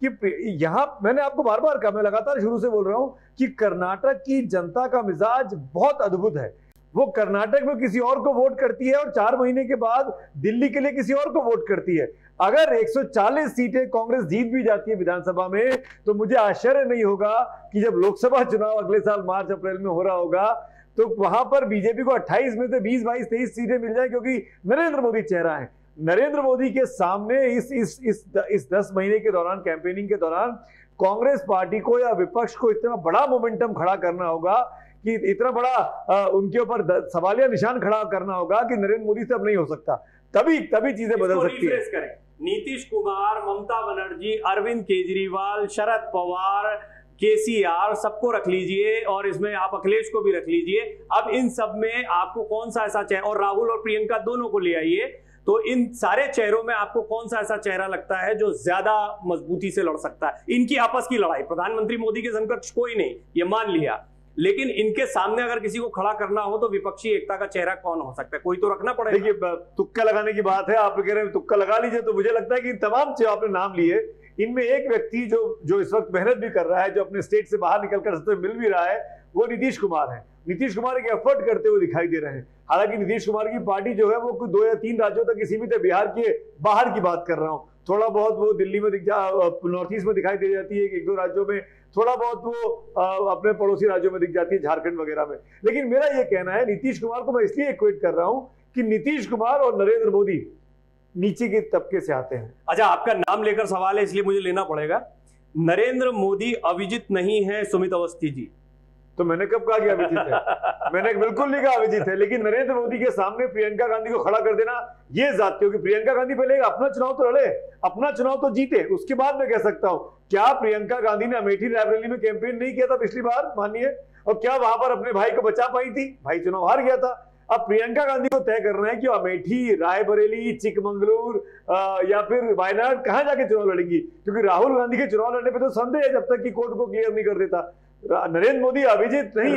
कि यहां मैंने आपको बार बार कहा, मैं लगातार शुरू से बोल रहा हूं कि कर्नाटक की जनता का मिजाज बहुत अद्भुत है। वो कर्नाटक में किसी और को वोट करती है और 4 महीने के बाद दिल्ली के लिए किसी और को वोट करती है। अगर 140 सीटें कांग्रेस जीत भी जाती है विधानसभा में, तो मुझे आश्चर्य नहीं होगा कि जब लोकसभा चुनाव अगले साल मार्च अप्रैल में हो रहा होगा तो वहां पर बीजेपी को 28 में से 20 22 23 सीटें मिल जाए, क्योंकि नरेंद्र मोदी चेहरा है। नरेंद्र मोदी के सामने इस 10 महीने के दौरान, कैंपेनिंग के दौरान, कांग्रेस पार्टी को या विपक्ष को इतना बड़ा मोमेंटम खड़ा करना होगा कि इतना बड़ा उनके ऊपर सवालिया निशान खड़ा करना होगा कि नरेंद्र मोदी से अब नहीं हो सकता। तभी चीजें बदल सकती है। नीतीश कुमार, ममता बनर्जी, अरविंद केजरीवाल, शरद पवार, केसीआर, सबको रख लीजिए और इसमें आप अखिलेश को भी रख लीजिए। अब इन सब में आपको कौन सा ऐसा चेहरा, और राहुल और प्रियंका दोनों को ले आइए, तो इन सारे चेहरों में आपको कौन सा ऐसा चेहरा लगता है जो ज्यादा मजबूती से लड़ सकता है? इनकी आपस की लड़ाई, प्रधानमंत्री मोदी के समकक्ष कोई नहीं, ये मान लिया, लेकिन इनके सामने अगर किसी को खड़ा करना हो तो विपक्षी एकता का चेहरा कौन हो सकता है? कोई तो रखना पड़ेगा। देखिए, तुक्का लगाने की बात है, आप कह रहे हैं तुक्का लगा लीजिए, तो मुझे लगता है कि तमाम जो आपने नाम लिए, इनमें एक व्यक्ति जो इस वक्त मेहनत भी कर रहा है, जो अपने स्टेट से बाहर निकलकर सबसे मिल भी रहा है, वो नीतीश कुमार है। नीतीश कुमार एक एफर्ट करते हुए दिखाई दे रहे हैं। हालांकि नीतीश कुमार की पार्टी जो है वो 2 या 3 राज्यों तक ही सीमित है। बिहार के बाहर की बात कर रहा हूँ, थोड़ा बहुत वो दिल्ली में नॉर्थ ईस्ट में दिखाई दे जाती है, 1-2 राज्यों में, थोड़ा बहुत वो अपने पड़ोसी राज्यों में दिख जाती है, झारखंड वगैरह में। लेकिन मेरा ये कहना है, नीतीश कुमार को मैं इसलिए इक्वेट कर रहा हूं कि नीतीश कुमार और नरेंद्र मोदी नीचे के तबके से आते हैं। अच्छा, आपका नाम लेकर सवाल है इसलिए मुझे लेना पड़ेगा। नरेंद्र मोदी अविजित नहीं है सुमित अवस्थी जी। तो मैंने कब कहा कि अभिजीत है? मैंने बिल्कुल नहीं कहा अभिजीत है, लेकिन नरेंद्र मोदी के सामने प्रियंका गांधी को खड़ा कर देना ये जाती होगी। प्रियंका गांधी पहले अपना चुनाव तो लड़े, अपना चुनाव तो जीते, उसके बाद मैं कह सकता हूं क्या प्रियंका गांधी ने अमेठी रायबरेली में कैंपेन नहीं किया था पिछली बार, मानिए, और क्या वहां पर अपने भाई को बचा पाई थी? भाई चुनाव हार गया था। अब प्रियंका गांधी को तय करना है कि अमेठी, रायबरेली, चिकमंगलूर या फिर वायनाड कहां जाके चुनाव लड़ेंगी, क्योंकि राहुल गांधी के चुनाव लड़ने पे तो संदेह है जब तक कि कोर्ट को क्लियर नहीं कर देता। नरेंद्र मोदी अभिजीत नहीं,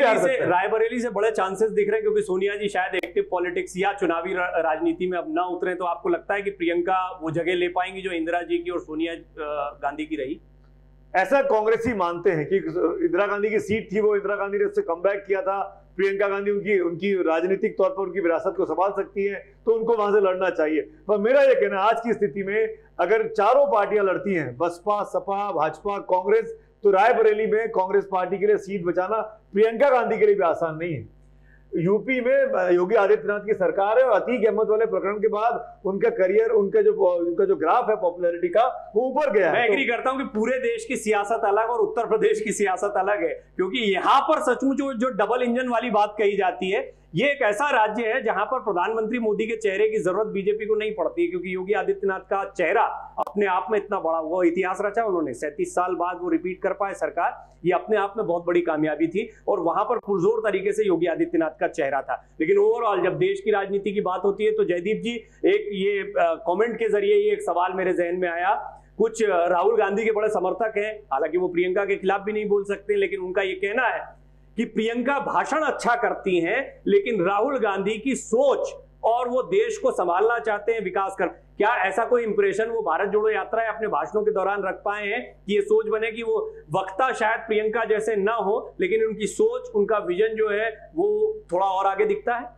रायबरेली से बड़े चांसेस दिख रहे हैं, क्योंकि सोनिया जी शायद एक्टिव पॉलिटिक्स या चुनावी राजनीति में अब ना उतरे। तो आपको लगता है कि प्रियंका वो जगह ले पाएंगी जो इंदिरा जी की और सोनिया गांधी की रही? ऐसा कांग्रेसी मानते हैं कि इंदिरा गांधी की सीट थी, वो इंदिरा गांधी ने उससे कमबैक किया था। प्रियंका गांधी उनकी राजनीतिक तौर पर उनकी विरासत को संभाल सकती है, तो उनको वहां से लड़ना चाहिए। पर मेरा यह कहना, आज की स्थिति में अगर चारों पार्टियां लड़ती हैं, बसपा, सपा, भाजपा, कांग्रेस, तो रायबरेली में कांग्रेस पार्टी के लिए सीट बचाना प्रियंका गांधी के लिए भी आसान नहीं है। यूपी में योगी आदित्यनाथ की सरकार है और अतीक अहमद वाले प्रकरण के बाद उनका करियर, उनका जो ग्राफ है पॉपुलैरिटी का, वो ऊपर गया है। मैं एग्री करता हूं कि पूरे देश की सियासत अलग और उत्तर प्रदेश की सियासत अलग है, क्योंकि यहां पर सचमुच जो डबल इंजन वाली बात कही जाती है, ये एक ऐसा राज्य है जहां पर प्रधानमंत्री मोदी के चेहरे की जरूरत बीजेपी को नहीं पड़ती है, क्योंकि योगी आदित्यनाथ का चेहरा अपने आप में इतना बड़ा, वो इतिहास रचा उन्होंने, 37 साल बाद वो रिपीट कर पाए सरकार, ये अपने आप में बहुत बड़ी कामयाबी थी। और वहां पर पुरजोर तरीके से योगी आदित्यनाथ का चेहरा था। लेकिन ओवरऑल जब देश की राजनीति की बात होती है तो जयदीप जी, एक ये कमेंट के जरिए ये एक सवाल मेरे जहन में आया। कुछ राहुल गांधी के बड़े समर्थक हैं, हालांकि वो प्रियंका के खिलाफ भी नहीं बोल सकते, लेकिन उनका ये कहना है कि प्रियंका भाषण अच्छा करती हैं, लेकिन राहुल गांधी की सोच और वो देश को संभालना चाहते हैं, विकास कर। क्या ऐसा कोई इंप्रेशन वो भारत जोड़ो यात्रा है अपने भाषणों के दौरान रख पाए हैं कि ये सोच बने कि वो वक्ता शायद प्रियंका जैसे ना हो, लेकिन उनकी सोच, उनका विजन जो है वो थोड़ा और आगे दिखता है?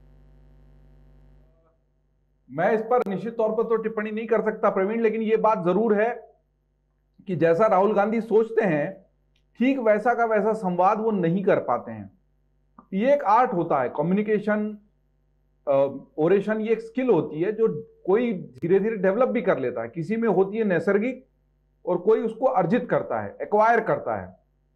मैं इस पर निश्चित तौर पर तो टिप्पणी नहीं कर सकता प्रवीण, लेकिन ये बात जरूर है कि जैसा राहुल गांधी सोचते हैं ठीक वैसा का वैसा संवाद वो नहीं कर पाते हैं। ये एक आर्ट होता है, कम्युनिकेशन, ओरेशन, ये एक स्किल होती है जो कोई धीरे धीरे डेवलप भी कर लेता है। किसी में होती है नैसर्गिक और कोई उसको अर्जित करता है, एक्वायर करता है।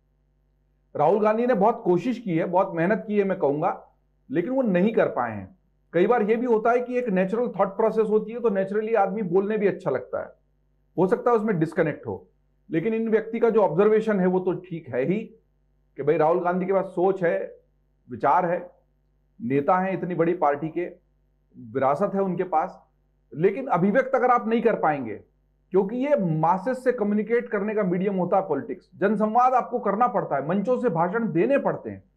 राहुल गांधी ने बहुत कोशिश की है, बहुत मेहनत की है मैं कहूंगा, लेकिन वो नहीं कर पाए हैं। कई बार ये भी होता है कि एक नेचुरल थॉट प्रोसेस होती है तो नेचुरली आदमी बोलने भी अच्छा लगता है, हो सकता है उसमें डिस्कनेक्ट हो, लेकिन इन व्यक्ति का जो ऑब्जर्वेशन है वो तो ठीक है ही कि भाई राहुल गांधी के पास सोच है, विचार है, नेता हैं इतनी बड़ी पार्टी के, विरासत है उनके पास, लेकिन अभिव्यक्त अगर आप नहीं कर पाएंगे, क्योंकि ये मासेस से कम्युनिकेट करने का मीडियम होता है पॉलिटिक्स, जनसंवाद आपको करना पड़ता है, मंचों से भाषण देने पड़ते हैं।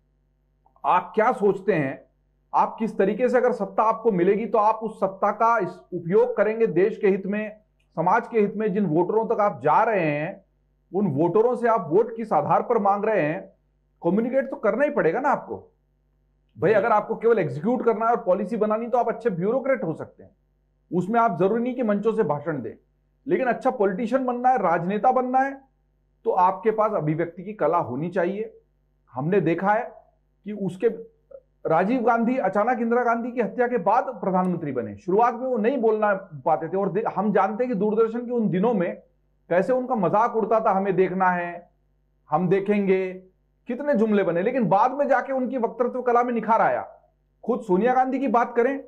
आप क्या सोचते हैं, आप किस तरीके से अगर सत्ता आपको मिलेगी तो आप उस सत्ता का उपयोग करेंगे देश के हित में, समाज के हित में। जिन वोटरों तक आप जा रहे हैं उन वोटरों से आप वोट किस आधार पर मांग रहे हैं, कम्युनिकेट तो करना ही पड़ेगा ना आपको भाई। अगर आपको केवल एग्जीक्यूट करना है और पॉलिसी बनानी तो आप अच्छे ब्यूरोक्रेट हो सकते हैं, उसमें आप जरूरी नहीं कि मंचों से भाषण दें, लेकिन अच्छा पॉलिटिशियन बनना है, राजनेता बनना है तो आपके पास अभिव्यक्ति की कला होनी चाहिए। हमने देखा है कि उसके राजीव गांधी अचानक इंदिरा गांधी की हत्या के बाद प्रधानमंत्री बने, शुरुआत में वो नहीं बोलना पाते थे और हम जानते हैं कि दूरदर्शन के उन दिनों में कैसे उनका मजाक उड़ता था, हमें देखना है, हम देखेंगे, कितने जुमले बने, लेकिन बाद में जाके उनकी वक्तृत्व कला में निखार आया। खुद सोनिया गांधी की बात करें,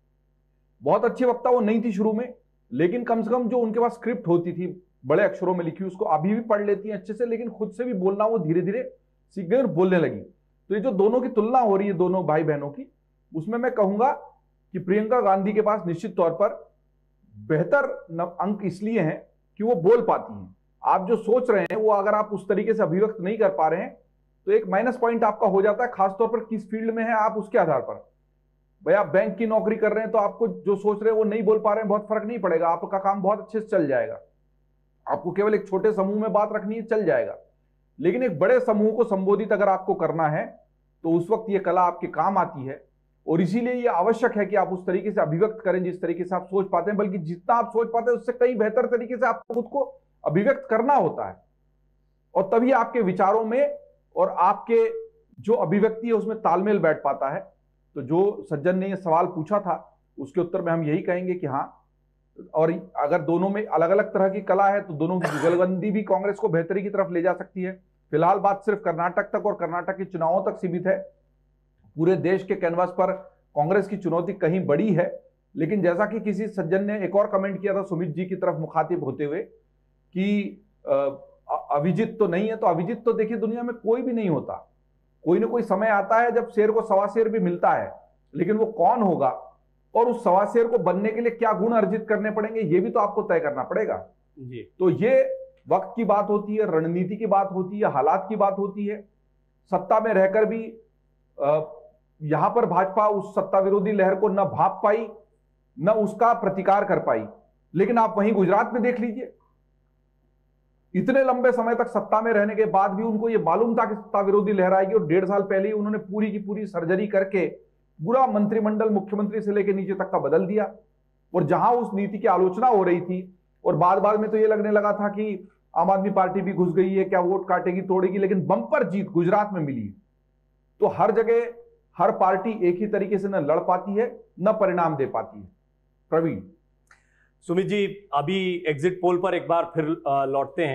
बहुत अच्छी वक्ता वो नहीं थी शुरू में, लेकिन कम से कम जो उनके पास स्क्रिप्ट होती थी बड़े अक्षरों में लिखी, उसको अभी भी पढ़ लेती हैं अच्छे से, लेकिन खुद से भी बोलना वो धीरे धीरे सीख गई और बोलने लगी। तो ये जो दोनों की तुलना हो रही है दोनों भाई बहनों की, उसमें मैं कहूंगा कि प्रियंका गांधी के पास निश्चित तौर पर बेहतर अंक इसलिए हैं कि वो बोल पाती हैं। आप जो सोच रहे हैं वो अगर आप उस तरीके से अभिव्यक्त नहीं कर पा रहे हैं तो एक माइनस पॉइंट आपका हो जाता है, खासतौर पर किस फील्ड में है आप उसके आधार पर। भाई आप बैंक की नौकरी कर रहे हैं तो आपको जो सोच रहे हैं वो नहीं बोल पा रहे हैं, बहुत फर्क नहीं पड़ेगा, आपका काम बहुत अच्छे से चल जाएगा। आपको केवल एक छोटे समूह में बात रखनी है, चल जाएगा, लेकिन एक बड़े समूह को संबोधित अगर आपको करना है तो उस वक्त ये कला आपके काम आती है। और इसीलिए ये आवश्यक है कि आप उस तरीके से अभिव्यक्त करें जिस तरीके से आप सोच पाते हैं, बल्कि जितना आप सोच पाते हैं उससे कई बेहतर तरीके से आपको खुद को अभिव्यक्त करना होता है, और तभी आपके विचारों में और आपके जो अभिव्यक्ति है उसमें तालमेल बैठ पाता है। तो जो सज्जन ने ये सवाल पूछा था उसके उत्तर में हम यही कहेंगे कि हाँ, और अगर दोनों में अलग अलग तरह की कला है तो दोनों की जुगलबंदी भी कांग्रेस को बेहतरी की तरफ ले जा सकती है। फिलहाल बात सिर्फ कर्नाटक तक और कर्नाटक के चुनावों तक सीमित है, पूरे देश के कैनवास पर कांग्रेस की चुनौती कहीं बड़ी है। लेकिन जैसा कि किसी सज्जन ने एक और कमेंट किया था सुमित जी की तरफ मुखातिब होते हुए कि अविजित तो नहीं है, तो अविजित तो देखिए दुनिया में कोई भी नहीं होता, कोई ना कोई समय आता है जब शेर को सवा शेर भी मिलता है, लेकिन वो कौन होगा और उस सवा शेर को बनने के लिए क्या गुण अर्जित करने पड़ेंगे ये भी तो आपको तय करना पड़ेगा जी। तो ये वक्त की बात होती है, रणनीति की बात होती है, हालात की बात होती है। सत्ता में रहकर भी यहां पर भाजपा उस सत्ता विरोधी लहर को न भाप पाई न उसका प्रतिकार कर पाई, लेकिन आप वहीं गुजरात में देख लीजिए, इतने लंबे समय तक सत्ता में रहने के बाद भी उनको यह मालूम था कि सत्ता विरोधी लहर आएगी, और 1.5 साल पहले ही उन्होंने पूरी की पूरी सर्जरी करके पूरा मंत्रिमंडल मुख्यमंत्री से लेकर नीचे तक का बदल दिया। और जहां उस नीति की आलोचना हो रही थी और बाद में तो यह लगने लगा था कि आम आदमी पार्टी भी घुस गई है, क्या वोट काटेगी तोड़ेगी, लेकिन बंपर जीत गुजरात में मिली। तो हर जगह हर पार्टी एक ही तरीके से न लड़ पाती है न परिणाम दे पाती है। प्रवीण। सुमित जी, अभी एग्जिट पोल पर एक बार फिर लौटते हैं।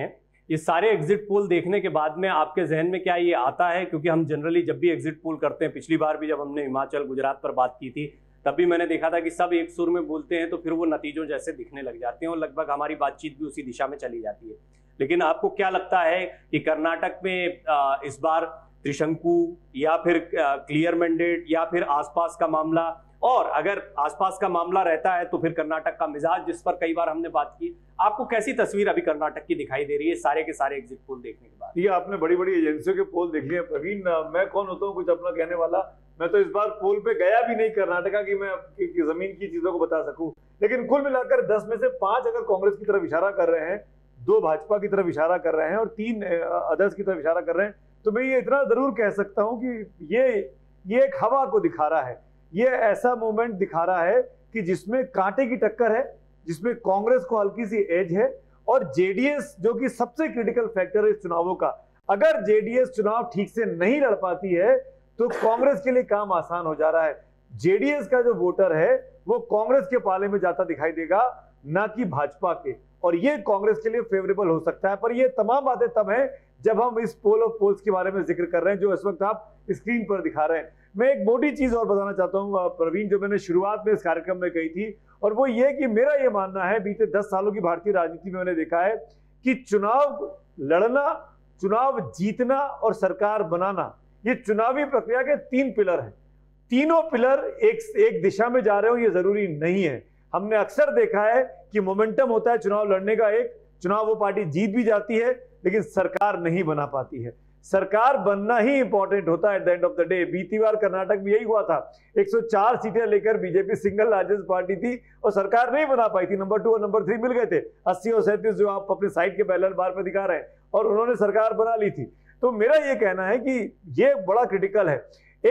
ये सारे एग्जिट पोल देखने के बाद में आपके जहन में क्या ये आता है, क्योंकि हम जनरली जब भी एग्जिट पोल करते हैं, पिछली बार भी जब हमने हिमाचल गुजरात पर बात की थी तब भी मैंने देखा था कि सब एक सुर में बोलते हैं तो फिर वो नतीजों जैसे दिखने लग जाते हैं और लगभग हमारी बातचीत भी उसी दिशा में चली जाती है। लेकिन आपको क्या लगता है कि कर्नाटक में इस बार त्रिशंकु या फिर क्लियर मैंडेट या फिर आसपास का मामला, और अगर आसपास का मामला रहता है तो फिर कर्नाटक का मिजाज जिस पर कई बार हमने बात की, आपको कैसी तस्वीर अभी कर्नाटक की दिखाई दे रही है सारे के सारे एग्जिट पोल देखने के बाद? ये आपने बड़ी बड़ी एजेंसियों के पोल देख लिए प्रवीण, मैं कौन होता हूँ कुछ अपना कहने वाला। मैं तो इस बार पोल पे गया भी नहीं कर्नाटका की मैं जमीन की चीजों को बता सकूं। लेकिन कुल मिलाकर 10 में से 5 अगर कांग्रेस की तरफ इशारा कर रहे हैं, 2 भाजपा की तरफ इशारा कर रहे हैं और 3 अदर्स की तरफ इशारा कर रहे हैं, तो मैं ये इतना जरूर कह सकता हूं कि ये एक हवा को दिखा रहा है। ये ऐसा मूवमेंट दिखा रहा है कि जिसमें कांटे की टक्कर है, जिसमें कांग्रेस को हल्की सी एज है और जेडीएस जो कि सबसे क्रिटिकल फैक्टर है इस चुनावों का, अगर जेडीएस चुनाव ठीक से नहीं लड़ पाती है तो कांग्रेस के लिए काम आसान हो जा रहा है। जेडीएस का जो वोटर है वो कांग्रेस के पाले में जाता दिखाई देगा, ना कि भाजपा के, और ये कांग्रेस के लिए फेवरेबल हो सकता है। पर ये तमाम बातें तब हैं जब हम इस पोल ऑफ पोल्स के बारे में जिक्र कर रहे हैं जो इस वक्त आप स्क्रीन पर दिखा रहे हैं। मैं एक मोटी चीज और बताना चाहता हूं प्रवीण, जो मैंने शुरुआत में इस कार्यक्रम में कही थी, और वो ये कि मेरा ये मानना है, बीते 10 सालों की भारतीय राजनीति में मैंने देखा है कि चुनाव लड़ना, चुनाव जीतना और सरकार बनाना, ये चुनावी प्रक्रिया के 3 पिलर हैं। तीनों पिलर एक दिशा में जा रहे हो ये जरूरी नहीं है। हमने अक्सर देखा है कि मोमेंटम होता है चुनाव लड़ने का, एक चुनाव वो पार्टी जीत भी जाती है लेकिन सरकार नहीं बना पाती है। सरकार बनना ही इंपॉर्टेंट होता है at the end of the day. बीती बार कर्नाटक में यही हुआ था, 104 सीटें लेकर बीजेपी सिंगल लार्जेस्ट पार्टी थी और सरकार नहीं बना पाई थी। नंबर 2 और नंबर 3 मिल गए थे, 80 और 37 जो आप अपने साइड के बैलेंस बार पर दिखा रहे हैं, और उन्होंने सरकार बना ली थी। तो मेरा ये कहना है कि ये बड़ा क्रिटिकल है।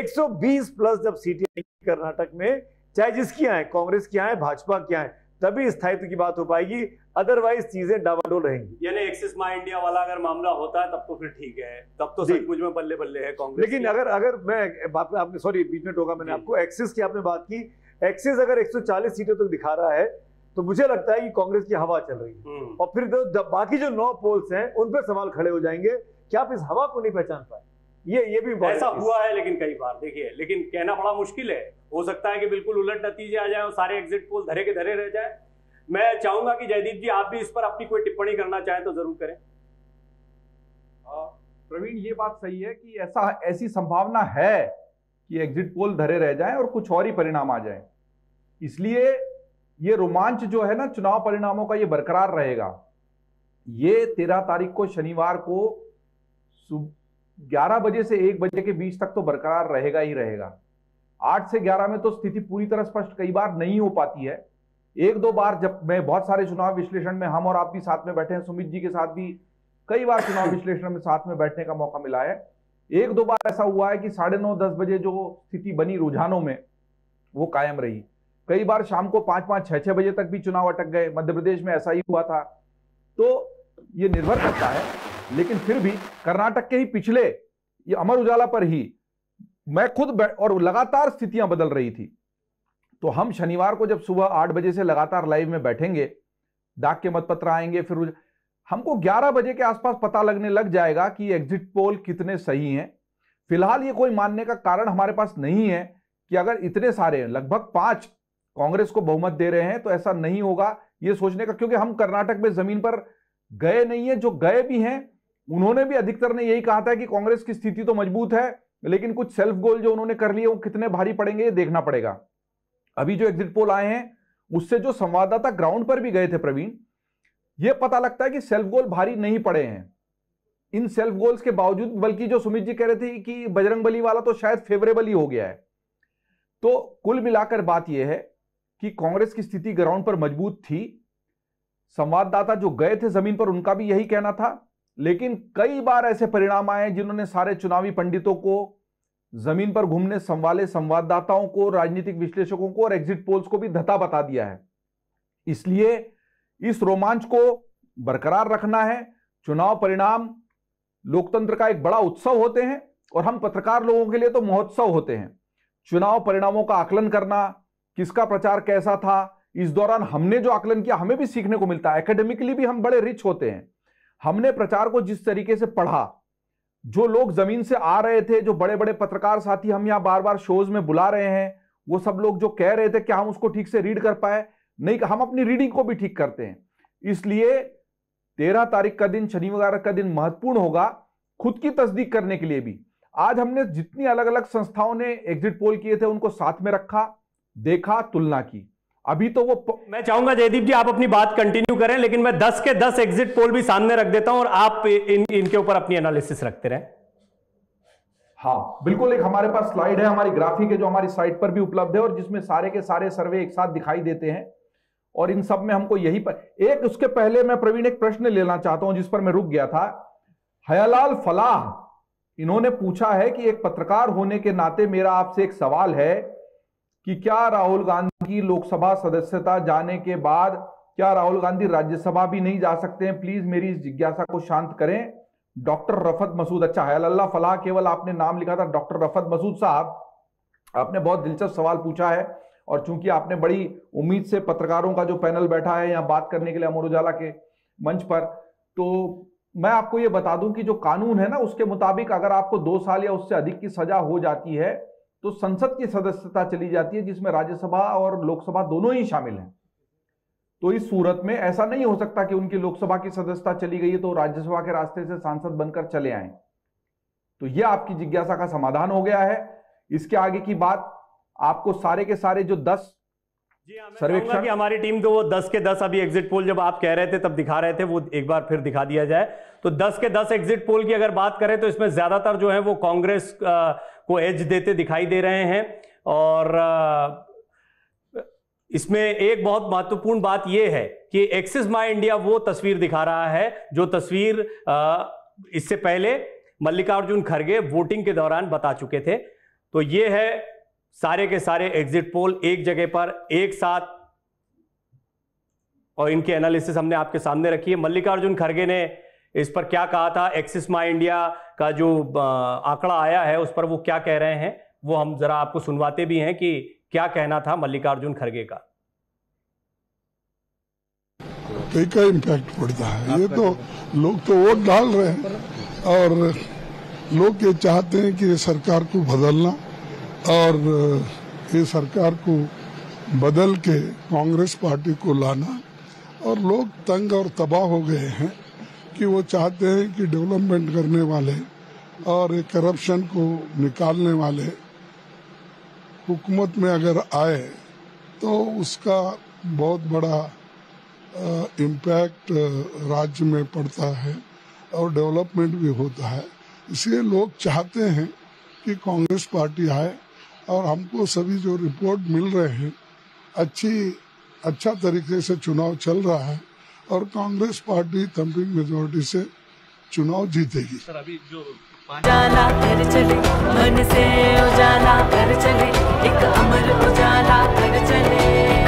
120 प्लस जब सीटें कर्नाटक में, चाहे जिसकी आए, कांग्रेस की आए, भाजपा की आए, तभी स्थायित्व की बात हो पाएगी, अदरवाइज चीजें डावाडोल रहेंगी। यानी एक्सिस माई इंडिया वाला अगर मामला होता है तब तो फिर ठीक है, तब तो सचमुच में बल्ले बल्ले है कांग्रेस। लेकिन अगर मैं आपने सॉरी बीच में टोका मैंने आपको, एक्सिस की आपने बात की, एक्सिस अगर 140 सीटों तक दिखा रहा है तो मुझे लगता है कि कांग्रेस की हवा चल रही है, और फिर बाकी जो 9 पोल्स हैं उन पर सवाल खड़े हो जाएंगे कि आप इस हवा को नहीं पहचान पाए। ये भी ऐसा हुआ है लेकिन कई बार, देखिए, लेकिन कहना बड़ा मुश्किल है। हो सकता है कि बिल्कुल उलट नतीजे आ जाए और सारे एग्जिट पोल धरे के धरे रह जाए। मैं चाहूंगा कि जयदीप जी आप भी इस पर अपनी कोई टिप्पणी करना चाहें तो जरूर करें। प्रवीण, ये बात सही है कि ऐसी संभावना है कि एग्जिट पोल धरे रह जाएं और कुछ और ही परिणाम आ जाएं। इसलिए ये रोमांच जो है ना चुनाव परिणामों का, ये बरकरार रहेगा। ये 13 तारीख को शनिवार को 11 बजे से 1 बजे के बीच तक तो बरकरार रहेगा ही रहेगा। 8 से 11 में तो स्थिति पूरी तरह स्पष्ट कई बार नहीं हो पाती है। 1-2 बार जब मैं बहुत सारे चुनाव विश्लेषण में, हम और आप भी साथ में बैठे हैं, सुमित जी के साथ भी कई बार चुनाव विश्लेषण में साथ में बैठने का मौका मिला है। 1-2 बार ऐसा हुआ है कि 9:30-10 बजे जो स्थिति बनी रुझानों में वो कायम रही। कई बार शाम को 5-5, 6-6 बजे तक भी चुनाव अटक गए। मध्य प्रदेश में ऐसा ही हुआ था। तो ये निर्भर करता है, लेकिन फिर भी कर्नाटक के ही पिछले, ये अमर उजाला पर ही मैं खुद और लगातार स्थितियां बदल रही थी। तो हम शनिवार को जब सुबह 8 बजे से लगातार लाइव में बैठेंगे, डाक के मतपत्र आएंगे, फिर हमको 11 बजे के आसपास पता लगने लग जाएगा कि एग्जिट पोल कितने सही हैं। फिलहाल ये कोई मानने का कारण हमारे पास नहीं है कि अगर इतने सारे, लगभग 5 कांग्रेस को बहुमत दे रहे हैं तो ऐसा नहीं होगा ये सोचने का, क्योंकि हम कर्नाटक में जमीन पर गए नहीं है। जो गए भी हैं उन्होंने भी, अधिकतर ने यही कहा था कि कांग्रेस की स्थिति तो मजबूत है, लेकिन कुछ सेल्फ गोल जो उन्होंने कर लिए वो कितने भारी पड़ेंगे ये देखना पड़ेगा। अभी जो एग्जिट पोल आए हैं उससे जो संवाददाता ग्राउंड पर भी गए थे प्रवीण, ये पता लगता है कि सेल्फ गोल भारी नहीं पड़े हैं। इन सेल्फ गोल्स के बावजूद, बल्कि जो सुमित जी कह रहे थे कि बजरंगबली वाला तो शायद फेवरेबल ही हो गया है। तो कुल मिलाकर बात यह है कि कांग्रेस की स्थिति ग्राउंड पर मजबूत थी। संवाददाता जो गए थे जमीन पर उनका भी यही कहना था, लेकिन कई बार ऐसे परिणाम आए जिन्होंने सारे चुनावी पंडितों को, जमीन पर घूमने वाले संवाददाताओं को, राजनीतिक विश्लेषकों को और एग्जिट पोल्स को भी धता बता दिया है। इसलिए इस रोमांच को बरकरार रखना है। चुनाव परिणाम लोकतंत्र का एक बड़ा उत्सव होते हैं और हम पत्रकार लोगों के लिए तो महोत्सव होते हैं। चुनाव परिणामों का आकलन करना, किसका प्रचार कैसा था, इस दौरान हमने जो आकलन किया हमें भी सीखने को मिलता है। एकेडमिकली भी हम बड़े रिच होते हैं। हमने प्रचार को जिस तरीके से पढ़ा, जो लोग जमीन से आ रहे थे, जो बड़े बड़े पत्रकार साथी हम यहां बार बार शोज में बुला रहे हैं, वो सब लोग जो कह रहे थे क्या हम उसको ठीक से रीड कर पाए? नहीं, हम अपनी रीडिंग को भी ठीक करते हैं। इसलिए 13 तारीख का दिन, शनिवार का दिन महत्वपूर्ण होगा खुद की तस्दीक करने के लिए भी। आज हमने जितनी अलग अलग संस्थाओं ने एग्जिट पोल किए थे उनको साथ में रखा, देखा, तुलना की। अभी तो वो मैं चाहूंगा जयदीप जी आप अपनी बात कंटिन्यू करें, लेकिन मैं 10 के 10 एग्जिट पोल भी सामने रख देता हूं और आप इनके ऊपर अपनी एनालिसिस रखते रहें। हाँ बिल्कुल, एक हमारे पास स्लाइड है, हमारी ग्राफिक है जो हमारी साइट पर भी उपलब्ध है और जिसमें सारे के सारे सर्वे एक साथ दिखाई देते हैं और इन सब में हमको यही एक उसके पहले मैं प्रवीण एक प्रश्न लेना चाहता हूं जिस पर मैं रुक गया था। हयालाल फलाह इन्होंने पूछा है कि एक पत्रकार होने के नाते मेरा आपसे एक सवाल है कि क्या राहुल गांधी की लोकसभा सदस्यता जाने के बाद क्या राहुल गांधी राज्यसभा भी नहीं जा सकते हैं? प्लीज मेरी इस जिज्ञासा को शांत करें। डॉक्टर रफत मसूद, अच्छा हयालाल फलाह केवल आपने नाम लिखा था, डॉक्टर रफत मसूद साहब आपने बहुत दिलचस्प सवाल पूछा है और चूंकि आपने बड़ी उम्मीद से पत्रकारों का जो पैनल बैठा है यहाँ बात करने के लिए अमर उजाला के मंच पर, तो मैं आपको ये बता दूं कि जो कानून है ना उसके मुताबिक अगर आपको 2 साल या उससे अधिक की सजा हो जाती है तो संसद की सदस्यता चली जाती है जिसमें राज्यसभा और लोकसभा दोनों ही शामिल हैं। तो इस सूरत में ऐसा नहीं हो सकता कि उनकी लोकसभा की सदस्यता चली गई है तो राज्यसभा के रास्ते से सांसद बनकर चले आए। तो यह आपकी जिज्ञासा का समाधान हो गया है। इसके आगे की बात आपको सारे के सारे जो 10 सर्वेक्षण की हमारी टीम को वो 10 के 10 अभी एग्जिट पोल जब आप कह रहे थे तब दिखा रहे थे, वो एक बार फिर दिखा दिया जाए। तो 10 के 10 एग्जिट पोल की अगर बात करें तो इसमें ज्यादातर जो है वो कांग्रेस को एज देते दिखाई दे रहे हैं और इसमें एक बहुत महत्वपूर्ण बात यह है कि एक्सिस माई इंडिया वो तस्वीर दिखा रहा है जो तस्वीर इससे पहले मल्लिकार्जुन खड़गे वोटिंग के दौरान बता चुके थे। तो ये है सारे के सारे एग्जिट पोल एक जगह पर एक साथ और इनकी एनालिसिस हमने आपके सामने रखी है। मल्लिकार्जुन खड़गे ने इस पर क्या कहा था, एक्सिस माई इंडिया का जो आंकड़ा आया है उस पर वो क्या कह रहे हैं, वो हम जरा आपको सुनवाते भी हैं कि क्या कहना था मल्लिकार्जुन खड़गे का। कई का इम्पैक्ट पड़ता है, ये तो लोग तो वोट डाल रहे हैं और लोग ये चाहते हैं कि ये सरकार को बदलना और ये सरकार को बदल के कांग्रेस पार्टी को लाना। और लोग तंग और तबाह हो गए हैं कि वो चाहते हैं कि डेवलपमेंट करने वाले और करप्शन को निकालने वाले हुकूमत में अगर आए तो उसका बहुत बड़ा इम्पैक्ट राज्य में पड़ता है और डेवलपमेंट भी होता है। इसलिए लोग चाहते हैं कि कांग्रेस पार्टी आए और हमको सभी जो रिपोर्ट मिल रहे हैं अच्छा तरीके से चुनाव चल रहा है और कांग्रेस पार्टी थम्पिंग मेजोरिटी से चुनाव जीतेगी। सर अभी जो उजाला कर चले मन से उजाला कर चले एक अमर उजाला कर चले।